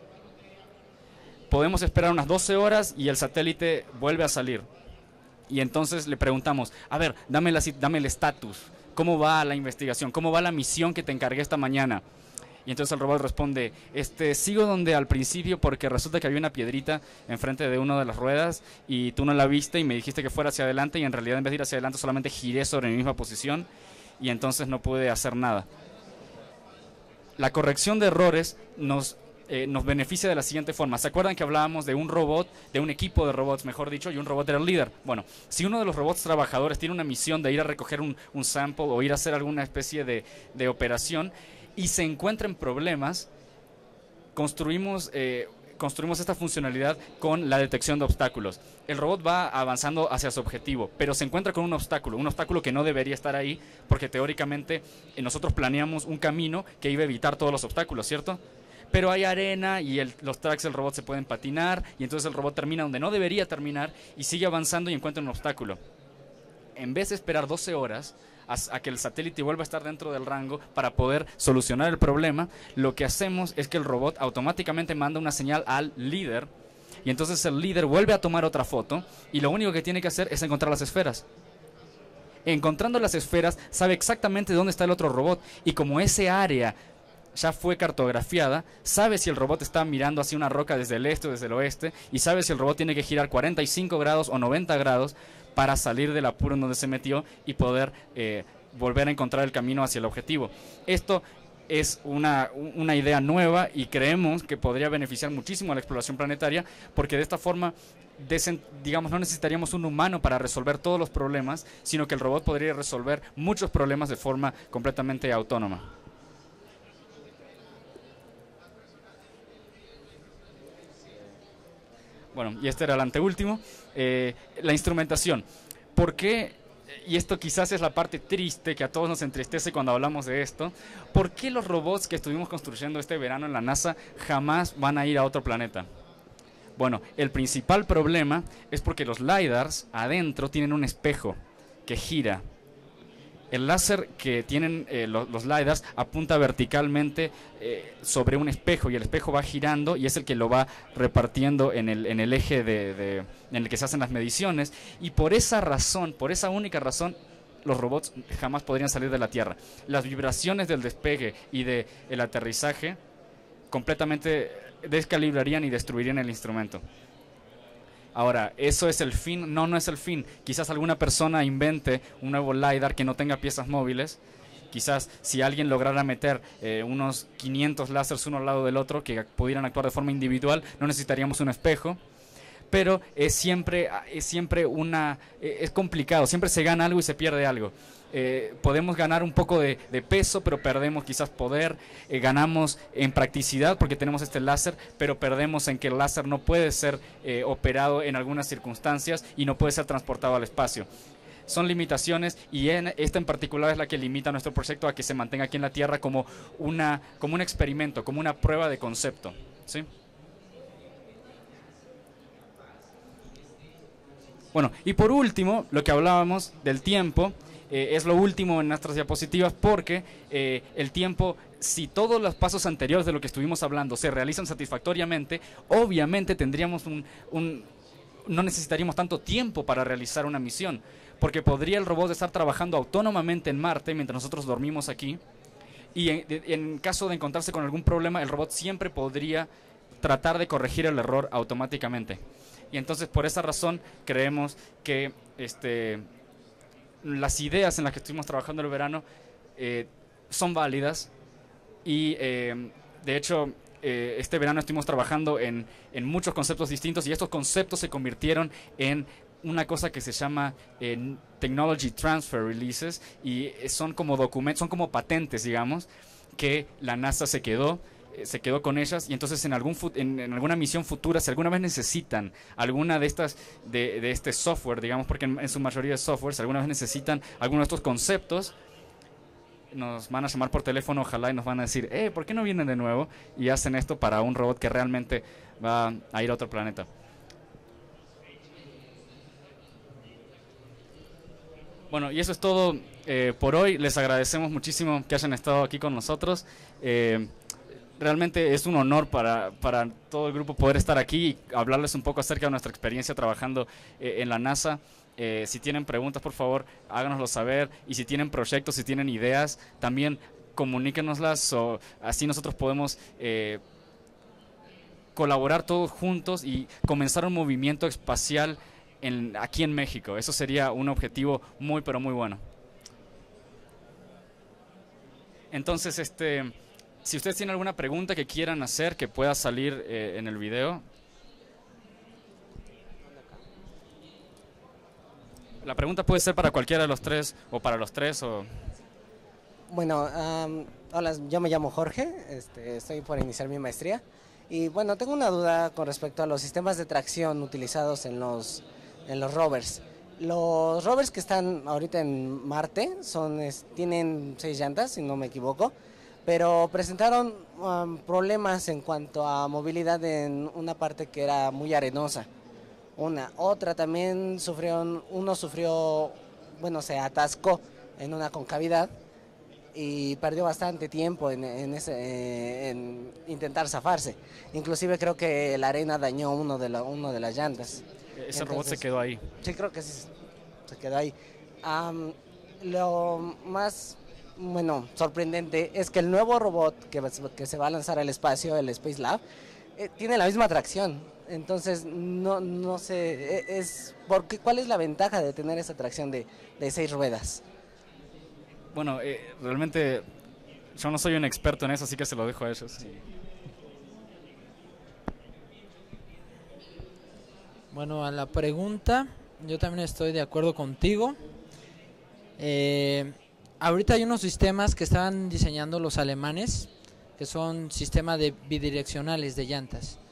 Podemos esperar unas doce horas y el satélite vuelve a salir. Y entonces le preguntamos, a ver, dame, la, dame el estatus, ¿cómo va la investigación? ¿Cómo va la misión que te encargué esta mañana? Y entonces el robot responde, este, sigo donde al principio porque resulta que había una piedrita enfrente de una de las ruedas y tú no la viste y me dijiste que fuera hacia adelante y en realidad en vez de ir hacia adelante solamente giré sobre mi misma posición y entonces no pude hacer nada. La corrección de errores nos... Eh, nos beneficia de la siguiente forma. ¿Se acuerdan que hablábamos de un robot, de un equipo de robots, mejor dicho, y un robot era el líder? Bueno, si uno de los robots trabajadores tiene una misión de ir a recoger un, un sample o ir a hacer alguna especie de, de operación y se encuentra en problemas, construimos, eh, construimos esta funcionalidad con la detección de obstáculos. El robot va avanzando hacia su objetivo, pero se encuentra con un obstáculo, un obstáculo que no debería estar ahí, porque teóricamente eh, nosotros planeamos un camino que iba a evitar todos los obstáculos, ¿cierto? Pero hay arena y el, los tracks del robot se pueden patinar y entonces el robot termina donde no debería terminar y sigue avanzando y encuentra un obstáculo. En vez de esperar doce horas a, a que el satélite vuelva a estar dentro del rango para poder solucionar el problema, lo que hacemos es que el robot automáticamente manda una señal al líder y entonces el líder vuelve a tomar otra foto y lo único que tiene que hacer es encontrar las esferas. Encontrando las esferas sabe exactamente dónde está el otro robot y como ese área ya fue cartografiada, sabe si el robot está mirando hacia una roca desde el este o desde el oeste y sabe si el robot tiene que girar cuarenta y cinco grados o noventa grados para salir del apuro en donde se metió y poder eh, volver a encontrar el camino hacia el objetivo. Esto es una, una idea nueva y creemos que podría beneficiar muchísimo a la exploración planetaria porque de esta forma, digamos, no necesitaríamos un humano para resolver todos los problemas, sino que el robot podría resolver muchos problemas de forma completamente autónoma. Bueno, y este era el anteúltimo. Eh, la instrumentación. ¿Por qué? Y esto quizás es la parte triste que a todos nos entristece cuando hablamos de esto. ¿Por qué los robots que estuvimos construyendo este verano en la NASA jamás van a ir a otro planeta? Bueno, el principal problema es porque los LiDARs adentro tienen un espejo que gira. El láser que tienen eh, los, los LiDARs apunta verticalmente eh, sobre un espejo y el espejo va girando y es el que lo va repartiendo en el, en el eje de, de, en el que se hacen las mediciones, y por esa razón, por esa única razón, los robots jamás podrían salir de la Tierra. Las vibraciones del despegue y del aterrizaje completamente descalibrarían y destruirían el instrumento. Ahora, ¿eso es el fin? No, no es el fin. Quizás alguna persona invente un nuevo LiDAR que no tenga piezas móviles. Quizás si alguien lograra meter eh, unos quinientos láseres uno al lado del otro que pudieran actuar de forma individual, no necesitaríamos un espejo. Pero es siempre, es siempre una... es complicado, siempre se gana algo y se pierde algo. Eh, podemos ganar un poco de, de peso, pero perdemos quizás poder. Eh, ganamos en practicidad porque tenemos este láser, pero perdemos en que el láser no puede ser eh, operado en algunas circunstancias y no puede ser transportado al espacio. Son limitaciones, y en, esta en particular es la que limita nuestro proyecto a que se mantenga aquí en la Tierra como, una, como un experimento, como una prueba de concepto, ¿sí? Bueno, y por último, lo que hablábamos del tiempo. Eh, es lo último en nuestras diapositivas porque eh, el tiempo, si todos los pasos anteriores de lo que estuvimos hablando se realizan satisfactoriamente, obviamente tendríamos un, un no necesitaríamos tanto tiempo para realizar una misión, porque podría el robot estar trabajando autónomamente en Marte mientras nosotros dormimos aquí, y en, en caso de encontrarse con algún problema, el robot siempre podría tratar de corregir el error automáticamente. Y entonces por esa razón creemos que este las ideas en las que estuvimos trabajando el verano eh, son válidas, y eh, de hecho eh, este verano estuvimos trabajando en, en muchos conceptos distintos, y estos conceptos se convirtieron en una cosa que se llama eh, Technology Transfer Releases, y son como documentos, son como patentes, digamos, que la NASA se quedó. se quedó con ellas, y entonces en algún en, en alguna misión futura, si alguna vez necesitan alguna de estas de, de este software, digamos, porque en, en su mayoría es software, si alguna vez necesitan alguno de estos conceptos, nos van a llamar por teléfono, ojalá, y nos van a decir, eh, ¿por qué no vienen de nuevo? Y hacen esto para un robot que realmente va a ir a otro planeta. Bueno, y eso es todo eh, por hoy. Les agradecemos muchísimo que hayan estado aquí con nosotros. Eh, Realmente es un honor para, para todo el grupo poder estar aquí y hablarles un poco acerca de nuestra experiencia trabajando eh, en la NASA. Eh, si tienen preguntas, por favor, háganoslo saber. Y si tienen proyectos, si tienen ideas, también comuníquenoslas. O así nosotros podemos eh, colaborar todos juntos y comenzar un movimiento espacial en, aquí en México. Eso sería un objetivo muy, pero muy bueno. Entonces, este... si ustedes tienen alguna pregunta que quieran hacer que pueda salir eh, en el video. La pregunta puede ser para cualquiera de los tres o para los tres. O... Bueno, um, hola, yo me llamo Jorge, este, estoy por iniciar mi maestría. Y bueno, tengo una duda con respecto a los sistemas de tracción utilizados en los, en los rovers. Los rovers que están ahorita en Marte son, es, tienen seis llantas, si no me equivoco. Pero presentaron um, problemas en cuanto a movilidad en una parte que era muy arenosa. Una, otra también sufrió, uno sufrió, bueno, se atascó en una concavidad y perdió bastante tiempo en, en, ese, eh, en intentar zafarse. Inclusive creo que la arena dañó uno de, la, uno de las llantas. Ese Entonces, robot se quedó ahí. Sí, creo que sí, se quedó ahí. Um, lo más... bueno, sorprendente es que el nuevo robot que, que se va a lanzar al espacio, el Space Lab, eh, tiene la misma tracción. Entonces, no, no sé, es, ¿por qué, ¿cuál es la ventaja de tener esa tracción de, de seis ruedas? Bueno, eh, realmente yo no soy un experto en eso, así que se lo dejo a ellos. Sí. Bueno, a la pregunta, yo también estoy de acuerdo contigo. Eh... Ahorita hay unos sistemas que estaban diseñando los alemanes, que son sistemas de bidireccionales de llantas.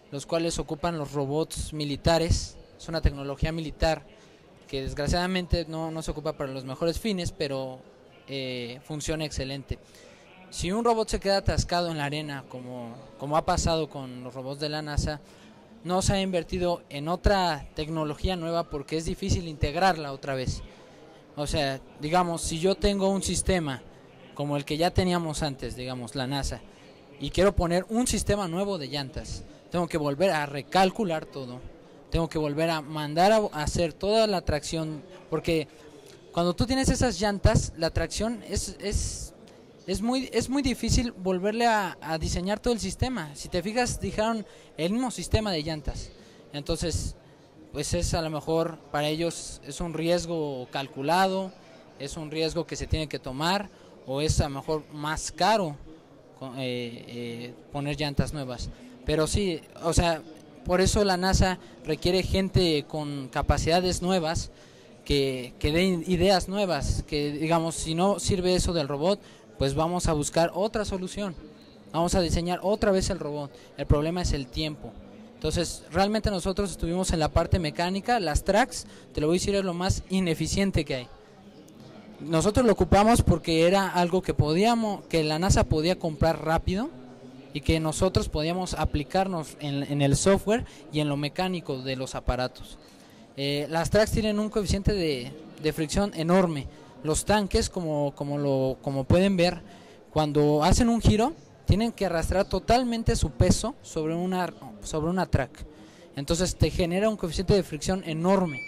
los cuales ocupan los robots militares. Es una tecnología militar que desgraciadamente no, no se ocupa para los mejores fines, pero eh, funciona excelente. Si un robot se queda atascado en la arena, como, como ha pasado con los robots de la NASA, no se ha invertido en otra tecnología nueva porque es difícil integrarla otra vez. O sea, digamos, si yo tengo un sistema como el que ya teníamos antes, digamos, la NASA, y quiero poner un sistema nuevo de llantas, tengo que volver a recalcular todo, tengo que volver a mandar a hacer toda la tracción, porque cuando tú tienes esas llantas, la tracción es, es, es, muy, es muy difícil volverle a, a diseñar todo el sistema. Si te fijas, dijeron el mismo sistema de llantas, entonces pues es a lo mejor para ellos es un riesgo calculado, es un riesgo que se tiene que tomar, o es a lo mejor más caro eh, eh, poner llantas nuevas. Pero sí, o sea, por eso la NASA requiere gente con capacidades nuevas, que, que den ideas nuevas, que digamos, si no sirve eso del robot, pues vamos a buscar otra solución, vamos a diseñar otra vez el robot. El problema es el tiempo. Entonces, realmente nosotros estuvimos en la parte mecánica, las tracks, te lo voy a decir, es lo más ineficiente que hay. Nosotros lo ocupamos porque era algo que podíamos, que la NASA podía comprar rápido y que nosotros podíamos aplicarnos en, en el software y en lo mecánico de los aparatos. Eh, las tracks tienen un coeficiente de, de fricción enorme. Los tanques, como, como, lo, como pueden ver, cuando hacen un giro, tienen que arrastrar totalmente su peso sobre una, sobre una track. Entonces te genera un coeficiente de fricción enorme.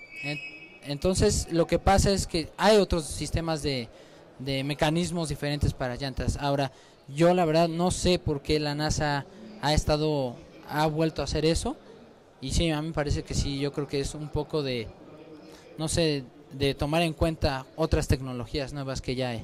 Entonces lo que pasa es que hay otros sistemas de, de mecanismos diferentes para llantas. Ahora, yo la verdad no sé por qué la NASA ha estado, ha vuelto a hacer eso. Y sí, a mí me parece que sí, yo creo que es un poco de, no sé, de tomar en cuenta otras tecnologías nuevas que ya hay.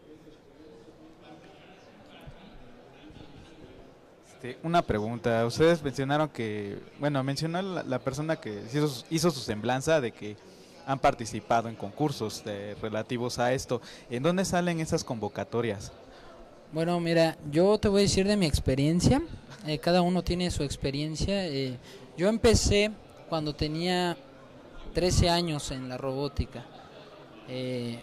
Este, una pregunta, ustedes mencionaron que, bueno, mencionó la, la persona que hizo, hizo su semblanza de que han participado en concursos de, relativos a esto. ¿En dónde salen esas convocatorias? Bueno, mira, yo te voy a decir de mi experiencia, eh, cada uno tiene su experiencia. Eh, yo empecé cuando tenía trece años en la robótica. Eh,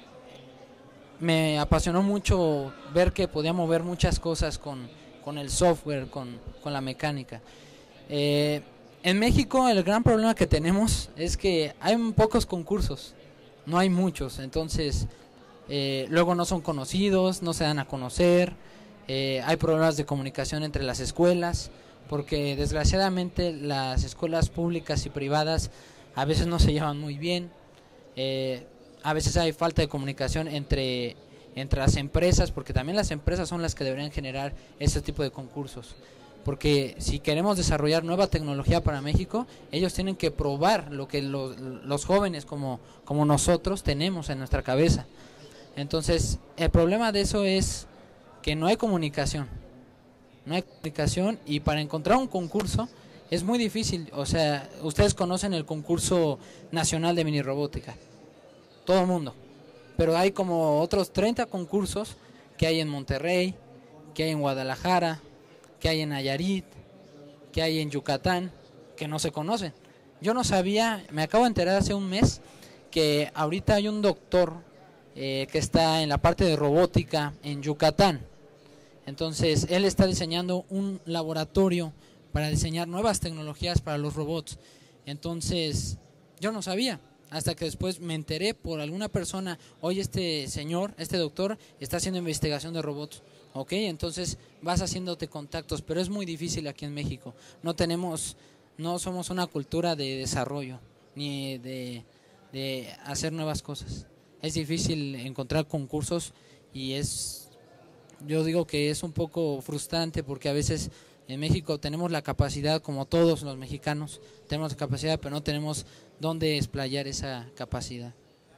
me apasionó mucho ver que podía mover muchas cosas con, con el software, con, con la mecánica. Eh, en México el gran problema que tenemos es que hay pocos concursos, no hay muchos, entonces eh, luego no son conocidos, no se dan a conocer, eh, hay problemas de comunicación entre las escuelas, porque desgraciadamente las escuelas públicas y privadas a veces no se llevan muy bien, eh, a veces hay falta de comunicación entre, entre las empresas, porque también las empresas son las que deberían generar este tipo de concursos. Porque si queremos desarrollar nueva tecnología para México, ellos tienen que probar lo que los, los jóvenes como, como nosotros tenemos en nuestra cabeza. Entonces, el problema de eso es que no hay comunicación. No hay comunicación y para encontrar un concurso es muy difícil. O sea, ustedes conocen el concurso nacional de mini robótica. Todo el mundo. Pero hay como otros treinta concursos que hay en Monterrey, que hay en Guadalajara, que hay en Nayarit, que hay en Yucatán, que no se conocen. Yo no sabía, me acabo de enterar hace un mes que ahorita hay un doctor eh, que está en la parte de robótica en Yucatán. Entonces él está diseñando un laboratorio para diseñar nuevas tecnologías para los robots. Entonces yo no sabía, hasta que después me enteré por alguna persona, oye, este señor, este doctor está haciendo investigación de robots. Ok, entonces vas haciéndote contactos, pero es muy difícil aquí en México. No tenemos, no somos una cultura de desarrollo, ni de, de hacer nuevas cosas. Es difícil encontrar concursos y es, yo digo que es un poco frustrante porque a veces en México tenemos la capacidad, como todos los mexicanos, tenemos la capacidad, pero no tenemos dónde explayar esa capacidad.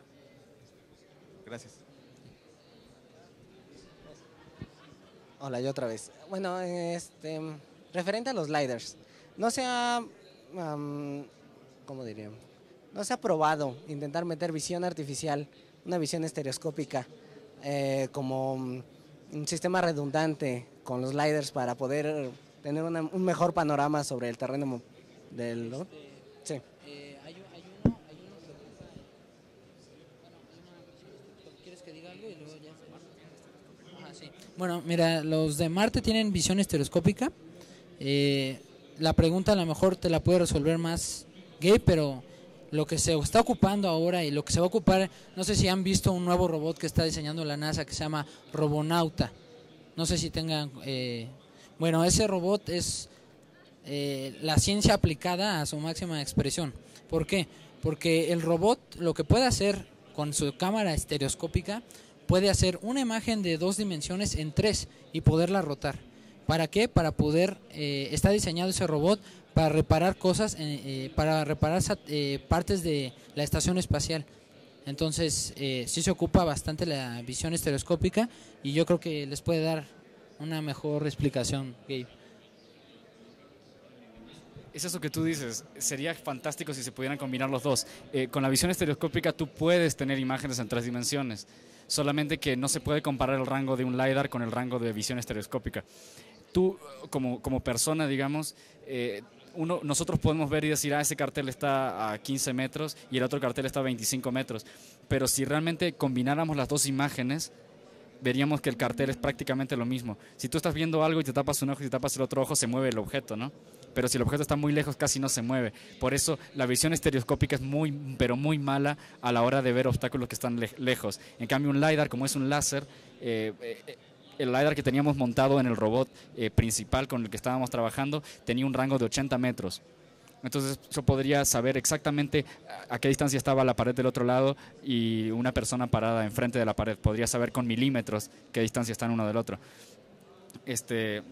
Gracias. Hola, yo otra vez. Bueno, este, referente a los lidars, no se ha, um, ¿cómo diría? No se ha probado intentar meter visión artificial, una visión estereoscópica, eh, como un sistema redundante con los lidars para poder tener una- un mejor panorama sobre el terreno mo- del robot. Sí. Eh, hay, un- hay uno, hay uno que ocupa, bueno, hay una, ¿quieres que diga algo y luego ya? Ajá, sí. Bueno, mira, los de Marte tienen visión estereoscópica. Eh, la pregunta a lo mejor te la puede resolver más Gabe, pero lo que se está ocupando ahora y lo que se va a ocupar, no sé si han visto un nuevo robot que está diseñando la NASA que se llama Robonauta. No sé si tengan... Eh, bueno, ese robot es eh, la ciencia aplicada a su máxima expresión. ¿Por qué? Porque el robot lo que puede hacer con su cámara estereoscópica, puede hacer una imagen de dos dimensiones en tres y poderla rotar. ¿Para qué? Para poder, eh, está diseñado ese robot para reparar cosas, eh, eh, para reparar eh, partes de la estación espacial. Entonces, eh, sí se ocupa bastante la visión estereoscópica y yo creo que les puede dar una mejor explicación, Gabe. Es eso que tú dices, sería fantástico si se pudieran combinar los dos. Eh, con la visión estereoscópica tú puedes tener imágenes en tres dimensiones, solamente que no se puede comparar el rango de un LiDAR con el rango de visión estereoscópica. Tú, como, como persona, digamos, eh, uno, nosotros podemos ver y decir, ah, ese cartel está a quince metros y el otro cartel está a veinticinco metros, pero si realmente combináramos las dos imágenes, veríamos que el cartel es prácticamente lo mismo. Si tú estás viendo algo y te tapas un ojo y te tapas el otro ojo, se mueve el objeto, ¿no? Pero si el objeto está muy lejos, casi no se mueve. Por eso la visión estereoscópica es muy, pero muy mala a la hora de ver obstáculos que están le lejos. En cambio, un LiDAR, como es un láser, eh, eh, el LiDAR que teníamos montado en el robot eh, principal con el que estábamos trabajando tenía un rango de ochenta metros. Entonces yo podría saber exactamente a qué distancia estaba la pared del otro lado y una persona parada enfrente de la pared. Podría saber con milímetros qué distancia están uno del otro. Este,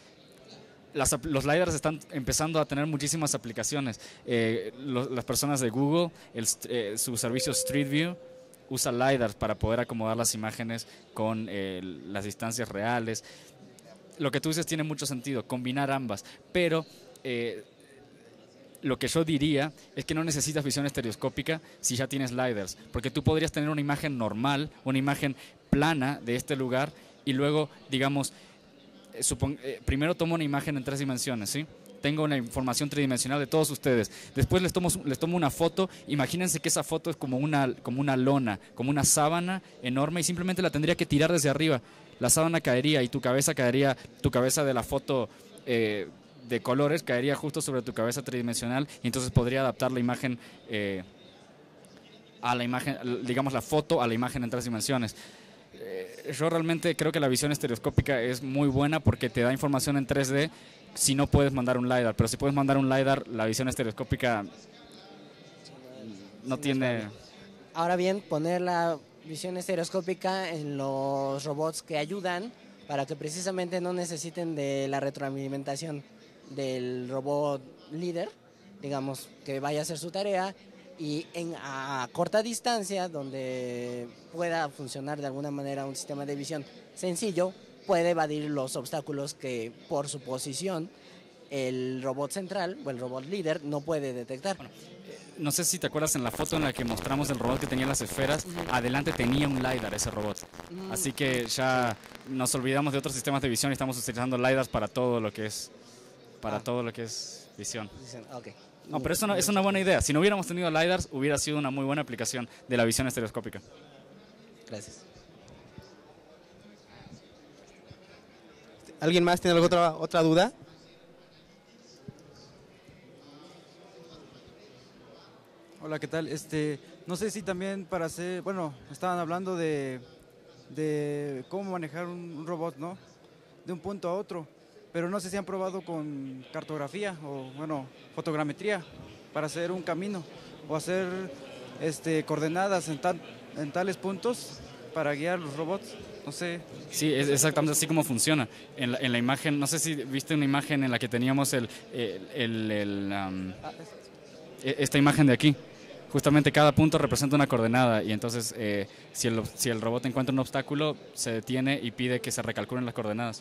las, los LiDARs están empezando a tener muchísimas aplicaciones. Eh, lo, las personas de Google, el, eh, su servicio Street View, usa LiDARs para poder acomodar las imágenes con eh, las distancias reales. Lo que tú dices tiene mucho sentido, combinar ambas, pero... Eh, lo que yo diría es que no necesitas visión estereoscópica si ya tienes LiDARs, porque tú podrías tener una imagen normal, una imagen plana de este lugar y luego, digamos, eh, supon, eh, primero tomo una imagen en tres dimensiones, ¿sí? Tengo una información tridimensional de todos ustedes. Después les tomo, les tomo una foto. Imagínense que esa foto es como una, como una lona, como una sábana enorme y simplemente la tendría que tirar desde arriba. La sábana caería y tu cabeza caería, tu cabeza de la foto... Eh, de colores caería justo sobre tu cabeza tridimensional y entonces podría adaptar la imagen eh, a la imagen, digamos la foto a la imagen en tres dimensiones. Eh, yo realmente creo que la visión estereoscópica es muy buena porque te da información en tres D si no puedes mandar un LiDAR, pero si puedes mandar un LiDAR, la visión estereoscópica no tiene... Ahora bien, poner la visión estereoscópica en los robots que ayudan para que precisamente no necesiten de la retroalimentación del robot líder, digamos, que vaya a hacer su tarea y en, a corta distancia, donde pueda funcionar de alguna manera un sistema de visión sencillo, puede evadir los obstáculos que por su posición el robot central o el robot líder no puede detectar. Bueno, eh, no sé si te acuerdas en la foto en la que mostramos el robot que tenía las esferas, uh-huh. Adelante tenía un LiDAR ese robot. Uh-huh. Así que ya nos olvidamos de otros sistemas de visión y estamos utilizando LiDARs para todo lo que es para ah. todo lo que es visión. Okay. No, pero eso no, es una buena idea. Si no hubiéramos tenido LiDARs, hubiera sido una muy buena aplicación de la visión estereoscópica. Gracias. ¿Alguien más tiene alguna otra, otra duda? Hola, ¿qué tal? Este, no sé si también para hacer, bueno, estaban hablando de, de cómo manejar un robot, ¿no? De un punto a otro. Pero no sé si han probado con cartografía o, bueno, fotogrametría para hacer un camino o hacer este, coordenadas en, tal, en tales puntos para guiar los robots, no sé. Sí, es exactamente así como funciona. En la, en la imagen, no sé si viste una imagen en la que teníamos el, el, el, el um, esta imagen de aquí. Justamente cada punto representa una coordenada y entonces eh, si, el, si el robot encuentra un obstáculo, se detiene y pide que se recalculen las coordenadas.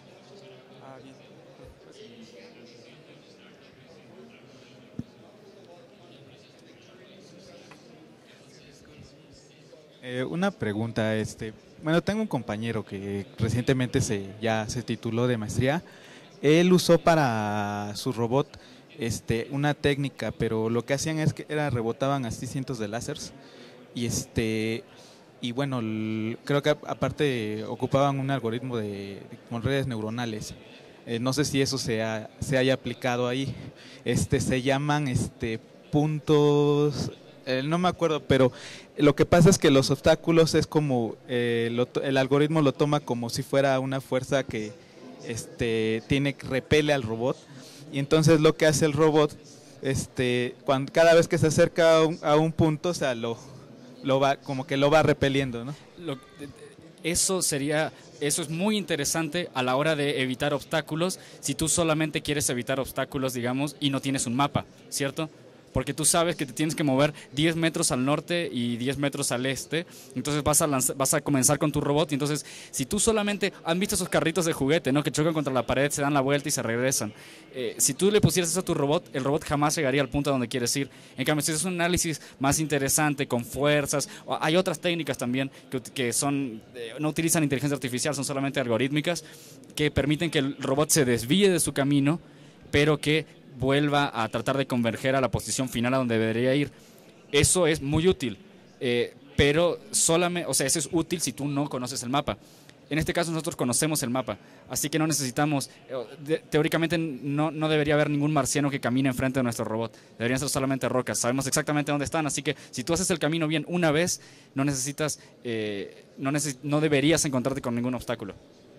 Eh, una pregunta, este, bueno, tengo un compañero que recientemente se, ya se tituló de maestría él usó para su robot este, una técnica, pero lo que hacían es que era, rebotaban así cientos de láseres y este y bueno, el, creo que aparte ocupaban un algoritmo de, de con redes neuronales. Eh, no sé si eso se, ha, se haya aplicado ahí. Este, se llaman este puntos, eh, no me acuerdo, pero lo que pasa es que los obstáculos es como eh, lo, el algoritmo lo toma como si fuera una fuerza que este tiene repele al robot, y entonces lo que hace el robot este cuando cada vez que se acerca a un, a un punto, o sea, lo lo va como que lo va repeliendo, ¿no? Lo, eso sería, eso es muy interesante a la hora de evitar obstáculos, si tú solamente quieres evitar obstáculos, digamos, y no tienes un mapa, ¿cierto? Porque tú sabes que te tienes que mover diez metros al norte y diez metros al este, entonces vas a, lanzar, vas a comenzar con tu robot, y entonces si tú solamente, han visto esos carritos de juguete, ¿no? Que chocan contra la pared, se dan la vuelta y se regresan. Eh, si tú le pusieras eso a tu robot, el robot jamás llegaría al punto a donde quieres ir. En cambio, si es un análisis más interesante, con fuerzas, hay otras técnicas también que, que son, eh, no utilizan inteligencia artificial, son solamente algorítmicas, que permiten que el robot se desvíe de su camino, pero que vuelva a tratar de converger a la posición final a donde debería ir. Eso es muy útil, eh, pero solamente, o sea, eso es útil si tú no conoces el mapa. En este caso nosotros conocemos el mapa, así que no necesitamos, de, teóricamente no, no debería haber ningún marciano que camine enfrente de nuestro robot, deberían ser solamente rocas, sabemos exactamente dónde están, así que si tú haces el camino bien una vez, no necesitas, eh, no, neces no deberías encontrarte con ningún obstáculo.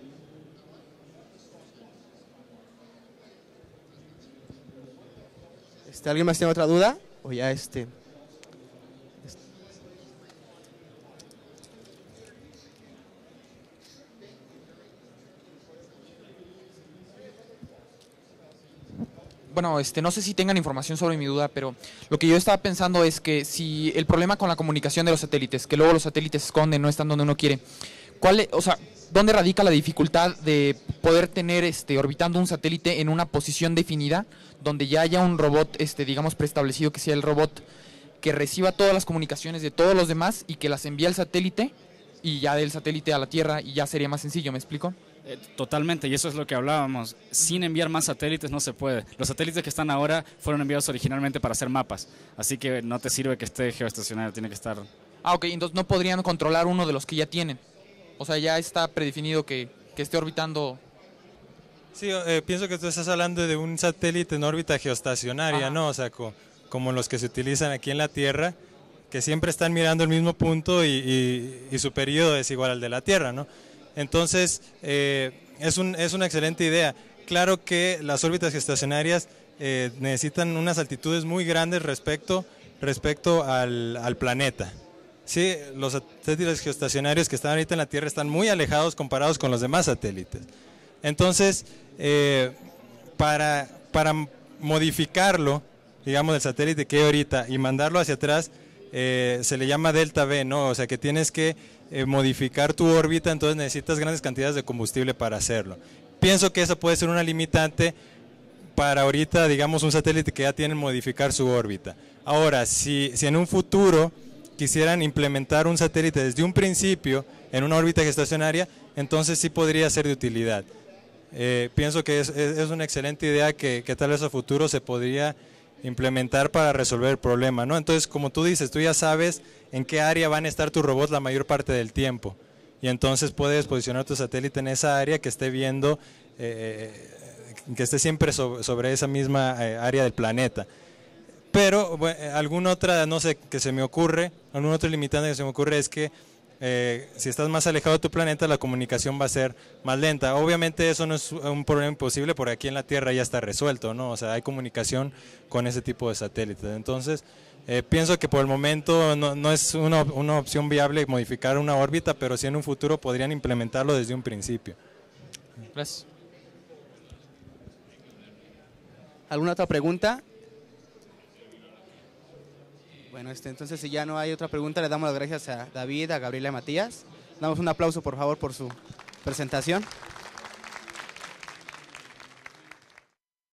Este, ¿Alguien más tiene otra duda? O ya este... Bueno, este, no sé si tengan información sobre mi duda, pero lo que yo estaba pensando es que si el problema con la comunicación de los satélites, que luego los satélites se esconden, no están donde uno quiere, ¿cuál es, o sea, ¿dónde radica la dificultad de poder tener este, orbitando un satélite en una posición definida, donde ya haya un robot, este, digamos, preestablecido, que sea el robot que reciba todas las comunicaciones de todos los demás y que las envíe al satélite, y ya del satélite a la Tierra, y ya sería más sencillo? ¿Me explico? Eh, totalmente, y eso es lo que hablábamos. Sin enviar más satélites no se puede. Los satélites que están ahora fueron enviados originalmente para hacer mapas, así que no te sirve que esté geoestacionario, tiene que estar... Ah, ok, entonces no podrían controlar uno de los que ya tienen. O sea, ya está predefinido que, que esté orbitando. Sí, eh, pienso que tú estás hablando de un satélite en órbita geoestacionaria, Ajá. ¿no? O sea, co como los que se utilizan aquí en la Tierra, que siempre están mirando el mismo punto y, y, y su periodo es igual al de la Tierra, ¿no? Entonces, eh, es, un, es una excelente idea. Claro que las órbitas geoestacionarias eh, necesitan unas altitudes muy grandes respecto, respecto al, al planeta. Sí, los satélites geoestacionarios que están ahorita en la Tierra están muy alejados comparados con los demás satélites. Entonces, eh, para, para modificarlo, digamos, el satélite que hay ahorita y mandarlo hacia atrás, eh, se le llama delta V, ¿no? O sea, que tienes que eh, modificar tu órbita, entonces necesitas grandes cantidades de combustible para hacerlo. Pienso que eso puede ser una limitante para ahorita, digamos, un satélite que ya tiene modificar su órbita. Ahora, si, si en un futuro quisieran implementar un satélite desde un principio en una órbita geoestacionaria, entonces sí podría ser de utilidad. Eh, pienso que es, es, es una excelente idea que, que tal vez a futuro se podría implementar para resolver el problema, ¿no? Entonces, como tú dices, tú ya sabes en qué área van a estar tus robots la mayor parte del tiempo, y entonces puedes posicionar tu satélite en esa área que esté viendo, eh, que esté siempre sobre, sobre esa misma eh, área del planeta. Pero bueno, alguna otra, no sé, que se me ocurre, algún otro limitante que se me ocurre es que eh, si estás más alejado de tu planeta, la comunicación va a ser más lenta. Obviamente eso no es un problema imposible, porque aquí en la Tierra ya está resuelto, ¿no? O sea, hay comunicación con ese tipo de satélites. Entonces, eh, pienso que por el momento no, no es una, una opción viable modificar una órbita, pero sí en un futuro podrían implementarlo desde un principio. Gracias. ¿Alguna otra pregunta? Bueno, este, entonces si ya no hay otra pregunta, le damos las gracias a David, a Gabriela y a Matías. Damos un aplauso, por favor, por su presentación.